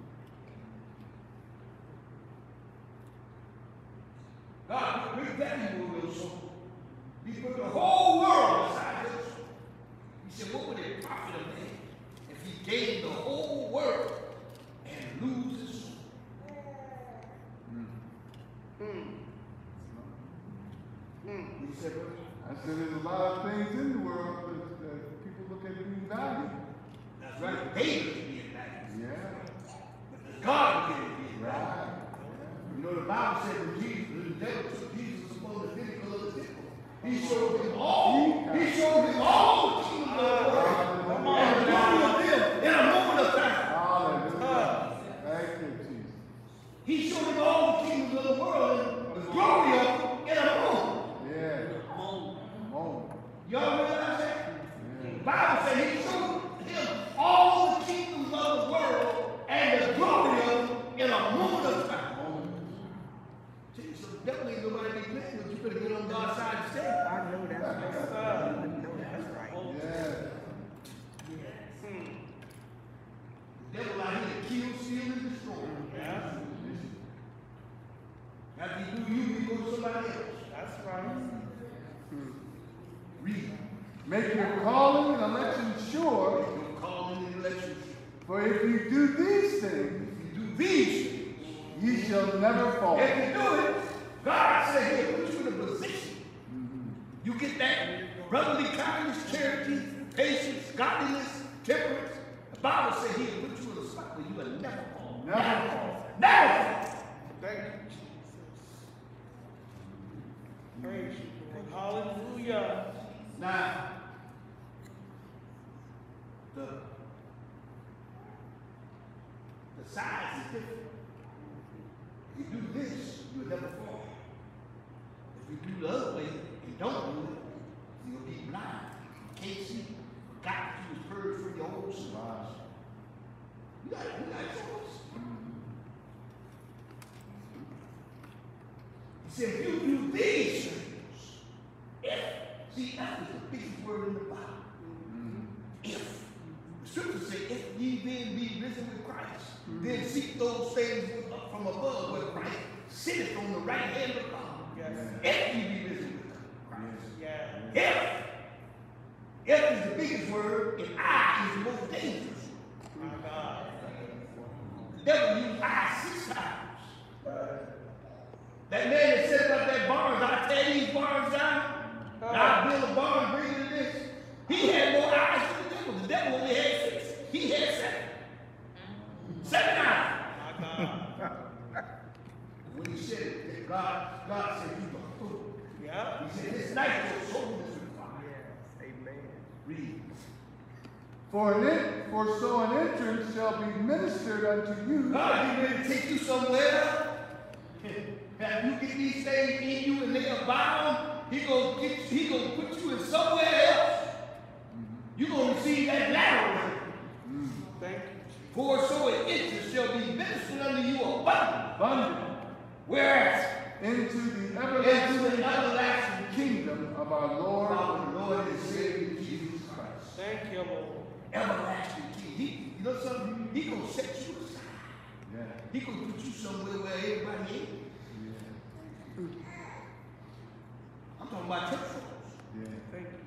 God put great value on your soul. He put the whole world aside your soul. He said, what would it profit a man if he gained the whole world and lose his soul? Mm. Mm. He said, what? I said there's a lot of things in the world that, that people look at being valuable. That's right. Haters being valued. Yeah. God can be Right. right. You know, the Bible said when Jesus, when the devil took Jesus upon the pinnacle of the temple, he showed him all, he showed him all the kingdoms of the world. Come And on the glory of them in a moment of time. Hallelujah. Thank you, Jesus. He showed him all the kingdoms of the world and the glory of them in a moment. Yeah. Moment. Y'all realize that? Yeah. The Bible said he showed him all the kingdoms of the world and the glory of them in a moment of time. See, so the devil ain't nobody be playing with. You better get on God's side and stay. I know that's right, sir. I know that's right. Yeah. Hmm. The devil out here to kill, steal, and destroy. Yeah. After he do you, he go to somebody else. That's right. Read. Make your calling and election sure, Your calling and election. For if you do these things, if you do these things, ye shall never fall. if you do it, God said he'll put you in a position. You get that brotherly kindness, charity, patience, godliness, temperance. The Bible said he'll put you in a spot where you will never fall. Never fall. Never fall. Thank you, Jesus. Praise you, Lord. Hallelujah. Now, the, the size is different. If you do this, you'll never fall. If you do the other way and don't do it, you'll be blind. You can't see. Forgot that you was purged from your old sins. You got, you got a choice. He said, if you do these things, if, see, that was the biggest word in the Bible. If. The scripture says, if ye then be risen with Christ, then seek those things up from above where Christ sitteth on the right hand of God. Yes. If ye be risen with Christ. Yeah. If. If is the biggest word, and I is the most dangerous. My God. The devil used I six times. That man that said about that barns, I tear these barns down, and I build a barn bigger than this. He had more eyes than the devil. The devil only had six. He had seven. Seven eyes. My God. When he said it, that God, God said, you are fool. Yeah. He said, this night your soul is required. Yes. Amen. Read. For, an in, for so an entrance shall be ministered unto you. God, he ready to take you somewhere. Have you get these things in you and they are bound, he gonna get he gonna put you in somewhere else. You're gonna receive that lateral. Thank you. For so an entrance shall be ministered unto you abundantly. Abundant. Whereas Into the into everlasting the everlasting kingdom of our Lord. our Lord and Savior Jesus Christ. Thank you, Lord. Everlasting King. He, you know something? He gonna set you aside. Yeah. He gonna put you somewhere where everybody is. I'm talking about church folks. Yeah. Thank you.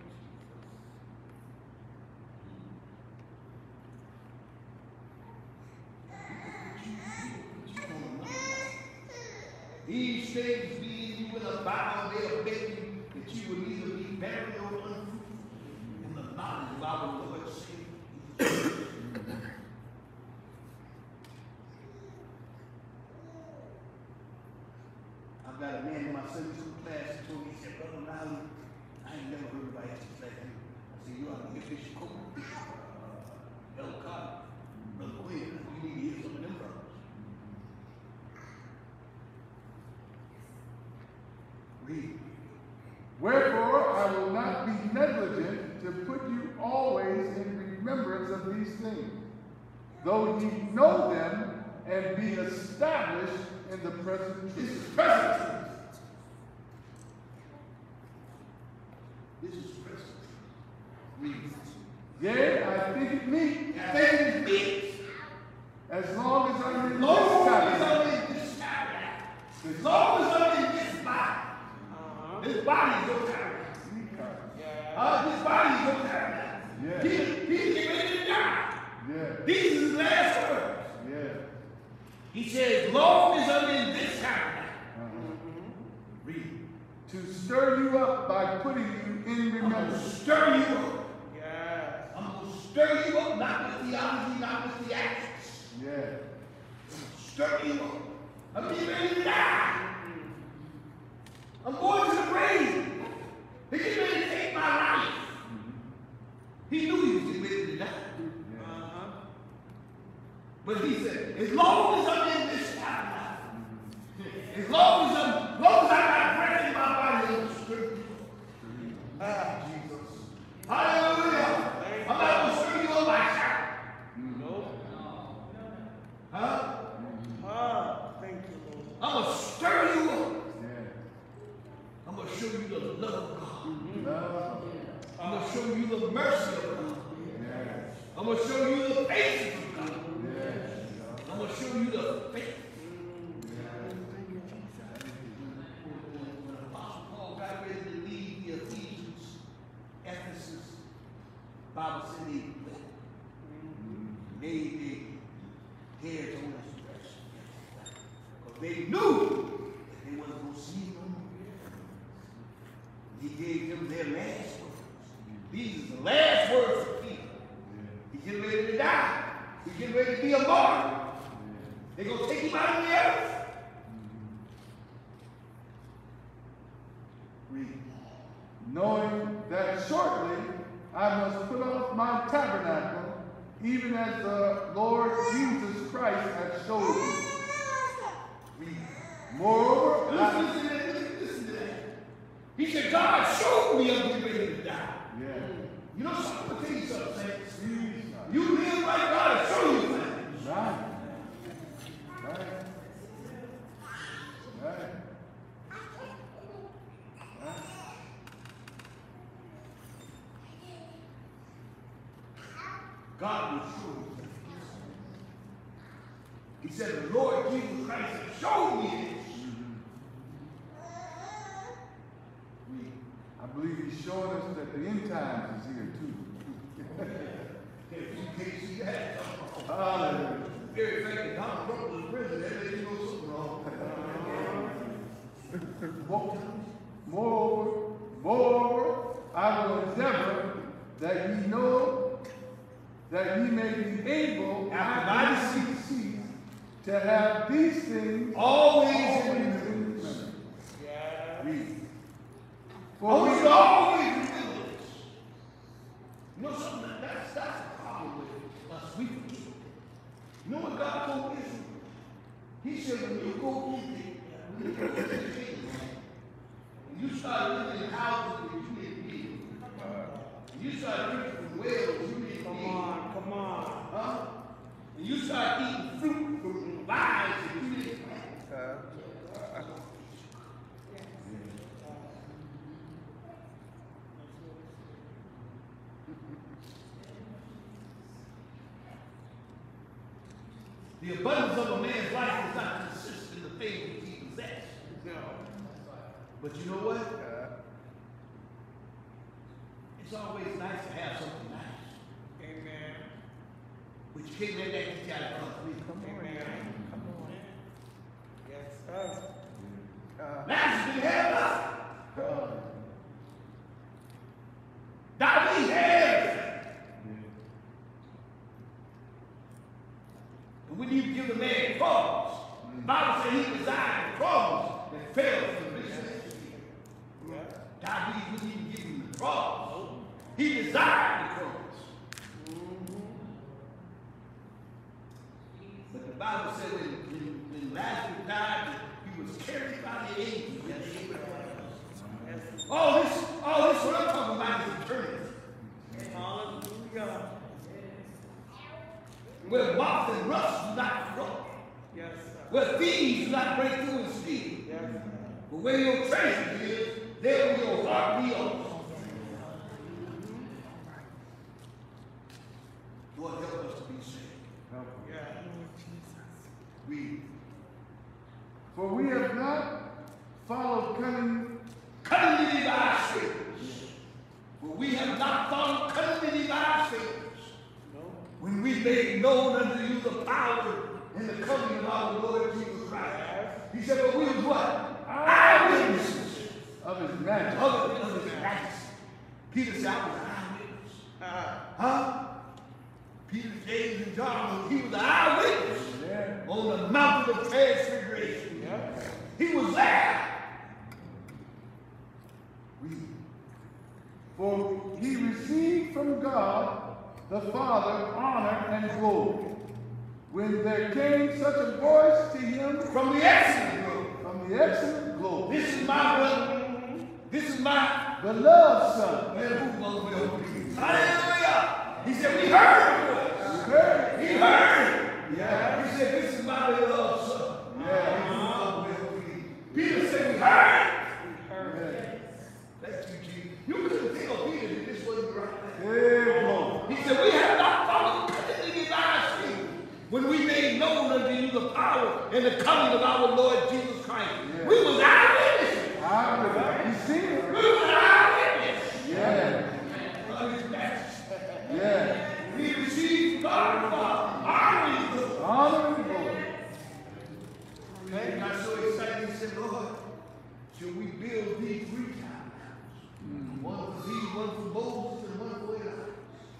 These things being you in a Bible, they are making that you will neither be buried or unfruitful in the knowledge of our Lord and Savior. I've got a man in my Sunday school class who told me, he said, Brother Riley, I ain't never heard anybody else like you. I said, you ought to hear Bishop Cole, Bishop uh, El Carter, Brother Quinn. You need to hear some of them brothers. Read. Wherefore I will not be negligent to put you always in remembrance of these things, though ye know them and be established in the present This truth. is present truth. This is present truth. Read. Yea, I think it meet, I think it is meet. as long as I'm in As long as this I'm in this tabernacle, as long as I'm in this body, Uh-huh. this body is your tabernacle. Yeah. Uh, this body is your tabernacle. Yeah. He, he's getting ready to die. Yeah, These are his last words. yeah. He said, as long as I'm in this tabernacle, Uh-huh. read. To stir you up by putting you in I'm going to remembrance. stir you up. Yes. I'm going to stir you up, not with theology, not with the actions. Yeah. Stir you up. I'm getting ready to die. I'm going to the grave. He's getting ready to take my life. He knew he was getting ready to die. Uh-huh. But he said, as long as I'm in this tabernacle, as long as I'm, as long as I got breath in my body, I'm stir you up. Ah, Jesus. Hallelujah. I'm not going to stir you up by shouting. Nope. Huh? Ah, thank you, Lord. I'm going to stir you up. Yeah. I'm going to show you the love of God. Love. I'm going to show you the mercy of God. Yeah. I'm going to show you the patience of God. Yeah. I'm going to show you the faith. When Apostle Paul got ready to leave the Ephesians, Ephesus, Bible said they wept. They, they But they knew that they wasn't going to see him no more. He gave them their last words. These are the last words of Peter. He's getting ready to die. He's getting ready to be a martyr. They're going to take him out of the earth. Read. Knowing that shortly I must put off my tabernacle, even as the Lord Jesus Christ has showed me. Read. Moreover, Listen, I, listen, listen, listen to that. He said, God showed me I'm getting ready to die. yeah. You know something? I'm going to tell you something, saints. You live like God will show you things. Right. Right. Right. Right. God will show you things. He said, the Lord Jesus Christ has shown me this. Read. I believe he's showing us that the end times is here too. If you can't see that, Hallelujah. very fact that Donald Trump was president, that let you know something wrong. Mo- Moreover, moreover, I will endeavor that ye know that ye may be able After my decease to have these things Always always in in remembrance. remembrance. Read. For Oh, we we always remember this. You know something? That- That's, that's the problem with us. We forget. You know what God told Israel? He said, when you go get the, when you go get the kingdom, and you start living in houses that you didn't need, and you start drinking from wells you didn't Come need, on, come on. huh? And you start eating fruit from vines that you didn't plant. The abundance of a man's life does not consist in the things that he possesses. No. But you know what? It's always nice to have something nice. Amen. But you can't let that get you out of front. Amen. Come on. Yes, sir. Lazarus didn't have nothing. David had everything. And when you give a man crumbs, the Bible said he desired the crumbs that fell from the rich man's table. David wouldn't even give him the crumbs. He desired the crumbs. But the Bible said when, when, when Lazarus died, he was carried by the angels. All this, all this, what I'm talking about is eternity. Hallelujah. Where moth and rust do not corrupt. Yes, sir. Where thieves do not break through and steal. Yes, sir. But where your treasure is, there will your heart be also. Lord, help us to be saved. Yeah. Read. For we have not followed cunning, Cunningly devised figures. For we have not followed cunningly devised figures. When we made known unto you the power and the coming of our Lord Jesus Christ. He said, but we was what? Eyewitnesses of his majesty. of it, of his majesty. Peter said, I was an eyewitness. Uh, Huh? Peter, James, and John, he was an eyewitness Yeah. on the mountain of transfiguration. yeah. He was there. Read. For he received from God the Father honor and glory. When there came such a voice to him From the excellent glory. from the excellent glory, This is my brother. This is my beloved Son, man who will will be. Hallelujah. He said, we heard the voice. you heard it. He heard it. Yeah. He said, this is my beloved son. Yeah. Peter said, we heard it. Yeah. Thank you, Jesus. You couldn't tell Peter that this wasn't right. Hey, glory. He said, we have not followed cunningly devised things when we made known unto you the power and the coming of our Lord Jesus Christ. Yeah. We was eyewitnesses. I you see it? We was eyewitnesses. Yeah. Of his majesty. Yeah. We received God the Father, honor and glory. Honor and glory. He got so excited, he said, Lord, should we build these three tabernacles? Mm-hmm. One for thee, one for Moses, and one for Elijah.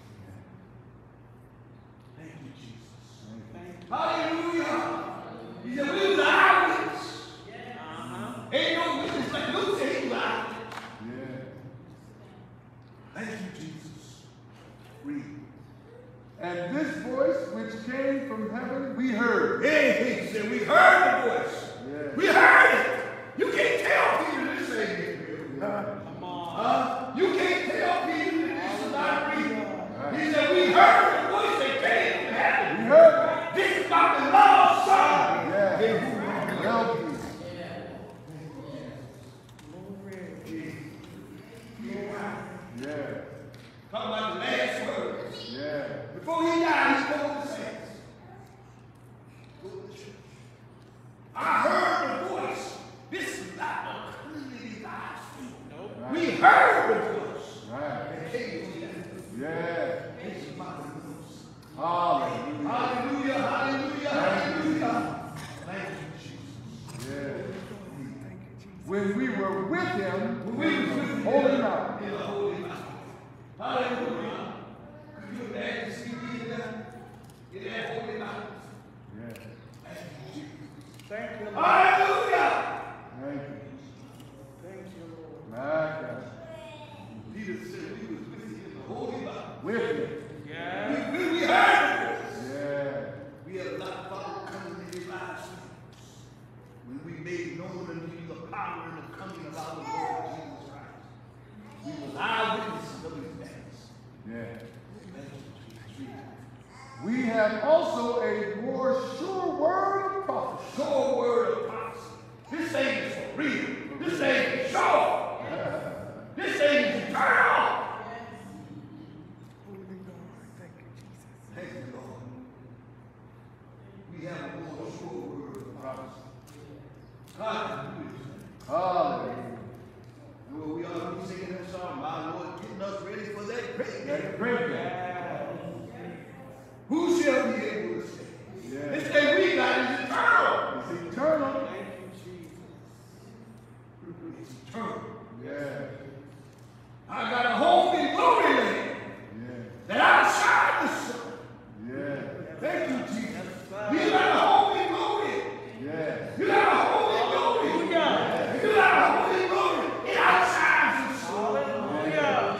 Thank you, Jesus. Thank you. Hallelujah. He said, we was eyewitness. Yeah. Uh-huh. Ain't no witness like Luke said he was eyewitness. Yeah. Thank you, Jesus. Read. And this voice which came from heaven, we heard. Yeah, he said, we heard the voice. Yeah. We heard it. You can't tell people this ain't it. Come on. Huh? You can't tell people that this is not real. Right. He said, we heard the voice that came from heaven. We heard it. This is about the Lord's Son. Yeah. Hey, help you. Yeah. Talking about the last words. Yeah. Before he died, he told the saints, go to the church. I heard the voice. This is not a clearly God's nope. Right. We heard the voice. Right. And came to them. Yeah. This is my voice. Hallelujah. Hallelujah. Hallelujah. Hallelujah. Thank you, Jesus. Yeah. When we were with him, when we were with him, holy mountain. In the holy mountain. Hallelujah. Could you imagine see me in that, in that holy mountain? Yeah. Thank you, Jesus. Thank you, Lord. Hallelujah. Thank you. Thank you, Lord. My God. Peter said we was with you in the holy mountain. With you. Yeah. We, we, we heard it. Yeah. We have not followed coming in your lives. When we made known unto you the power and the coming of our Lord Jesus Christ. We were eyewitnesses of his things. Yeah. We have also a more sure word of prophecy. Sure word of prophecy. This thing is for real. This thing is sure. This thing is eternal. Holy God, thank you, Jesus. Thank you, Lord. We have a more sure word of prophecy. Hallelujah. Hallelujah. Well, we ought to be singing that song, my Lord, getting us ready for that great day. That great day. Who shall be able to say? Yeah. This day we got is eternal. It's eternal. Thank you, Jesus. It's eternal. Yeah. I got a home in glory land. Yeah. That outside the sun. Yeah. Thank you, Jesus. You got a home in glory. Yeah. You got a home in glory. Yeah. You got a home in glory. It outside the sun. Hallelujah.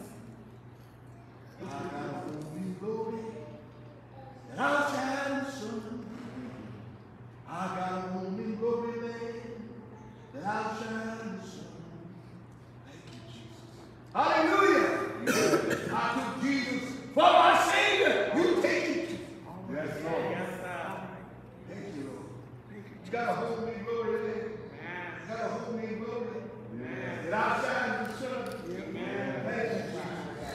I got a home in glory. That outside the sun. I got a home in glory land. That outside the sun. Thank you, Jesus. Hallelujah. I took Jesus for my Savior. You take it. Yes, Lord. Yes, sir. Thank you, Lord. You got a home in glory land. You got a home in glory. Yeah. That outside the sun. Yeah. Thank you, Jesus.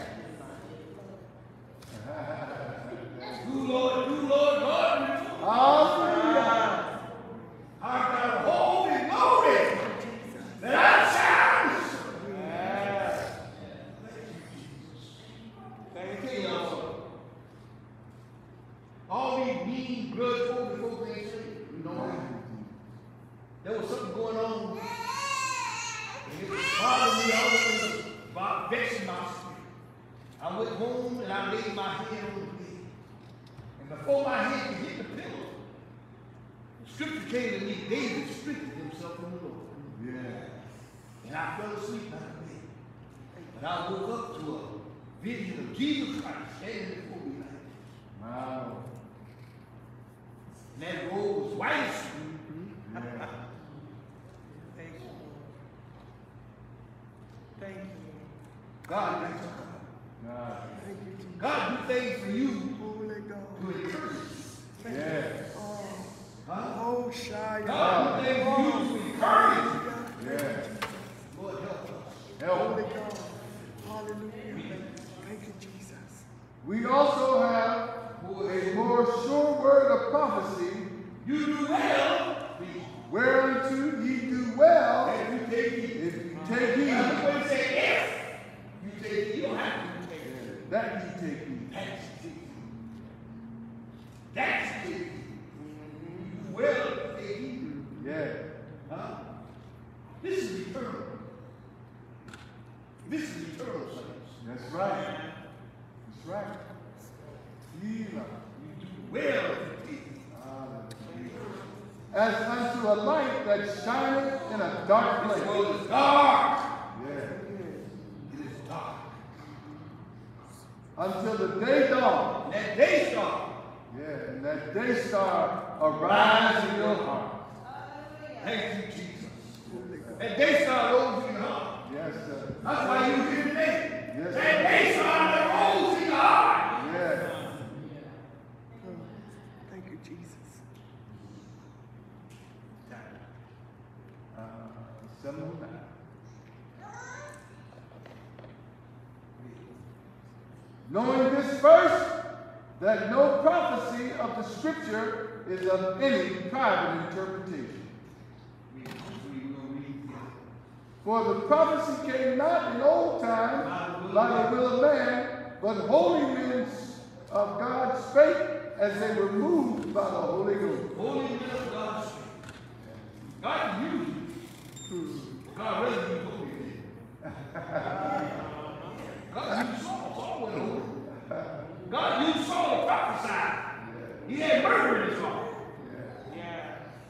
You, Lord, you, Lord, Lord. Hallelujah. I got a home in glory. That outside the sun. Yes. Thank you, Lord. All these mean, grudge, folks, folks ain't saved. You know that? There was something going on. And it was bothering me all the way, about vexing my spirit. I went home and I laid my head on the bed. And before my head could hit the pillow, the scripture came to me, David strengthened himself in the Lord. Yeah. And I fell asleep by the bed. But I woke up to a vision of Jesus Christ standing before me like this. Wow. And that robe was white as snow. Yeah. Thank you, Lord. Thank you. God, thank you. God. Thank you, Jesus. God do things for you Holy to God. encourage you. Thank Yes. you. Oh, Huh? oh, shy. God do things for you to encourage you. Yes. Lord, help us. Help. Holy God. Hallelujah. Thank you, Jesus. We also have a more sure word of prophecy. You do well. Whereunto ye do well And you take heed. if you take heed. Now, I'm going to say if you take heed. You don't have to take heed. That ye take heed. That's take heed. That's take heed. You do well if you take heed. That's right. That's right. Healer. You do well. As unto a light that shineth in a dark place. This world is dark. Yeah. It is dark. Until the day dawn. That day star. Yeah, and that day star arise in your heart. Thank you, Jesus. That day star rose in your heart. Yes, sir. That's why you're here today. Yes, That sir. day star that rose in your heart. Yeah. Thank you, Jesus. Uh, seven oh nine. Knowing this first, that no prophecy of the scripture is of any private interpretation. For the prophecy came not in old time by the will of man, but holy men of God spake as they were moved by the Holy Ghost. Holy men of God spake. God used you. God really used holy men. God used Saul. Saul went holy. God used Saul to prophesy. He had murder in his heart. Yeah.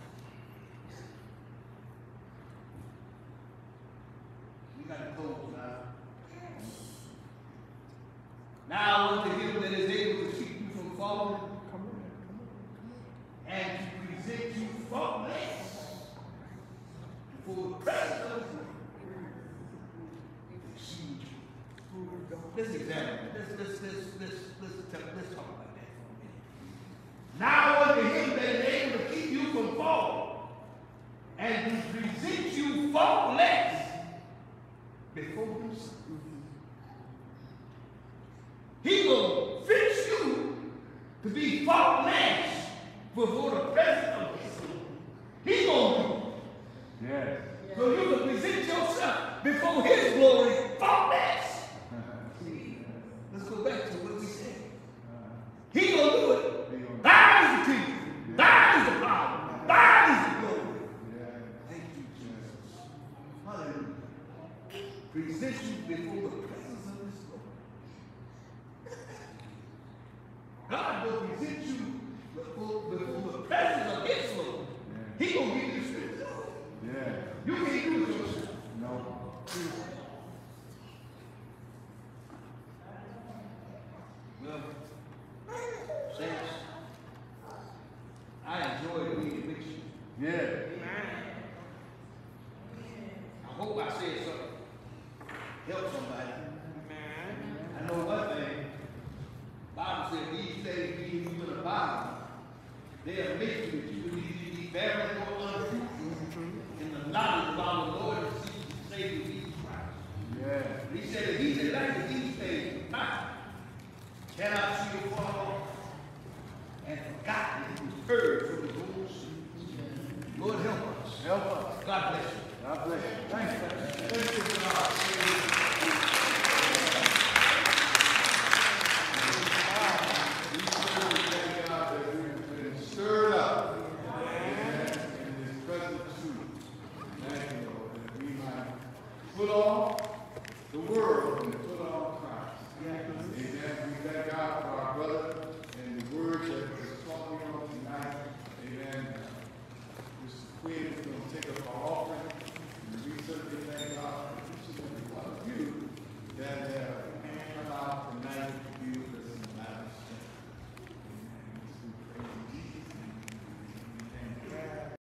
We got to close now. Now unto him that is able to keep you from falling and to present you faultless before the presence of his Lord. Let's examine. Let's let's let's let's let's, tell, let's talk about that for a minute. Now unto him that is able to keep you from falling and to present you faultless before himself. He will fix you to be faultless before the presence of his Lord. He gonna do it. Yes. So you can present yourself before his glory faultless. Let's go back to what we said. He gonna do it. Thine is the kingdom. Thine is the power. Thine is the glory. Thank you, Jesus. Hallelujah. Present you before the presence of his Lord. God will present you before, before the presence of his Lord. He gonna give you the spirit. Yeah. You can't do it yourself. No. Well, saints, I enjoyed being with you. Yeah. I hope I said something. Help somebody. I know one thing. Bible said these days be you in the Bible. They'll make you that you will be barren or unfruitful in the knowledge of our Lord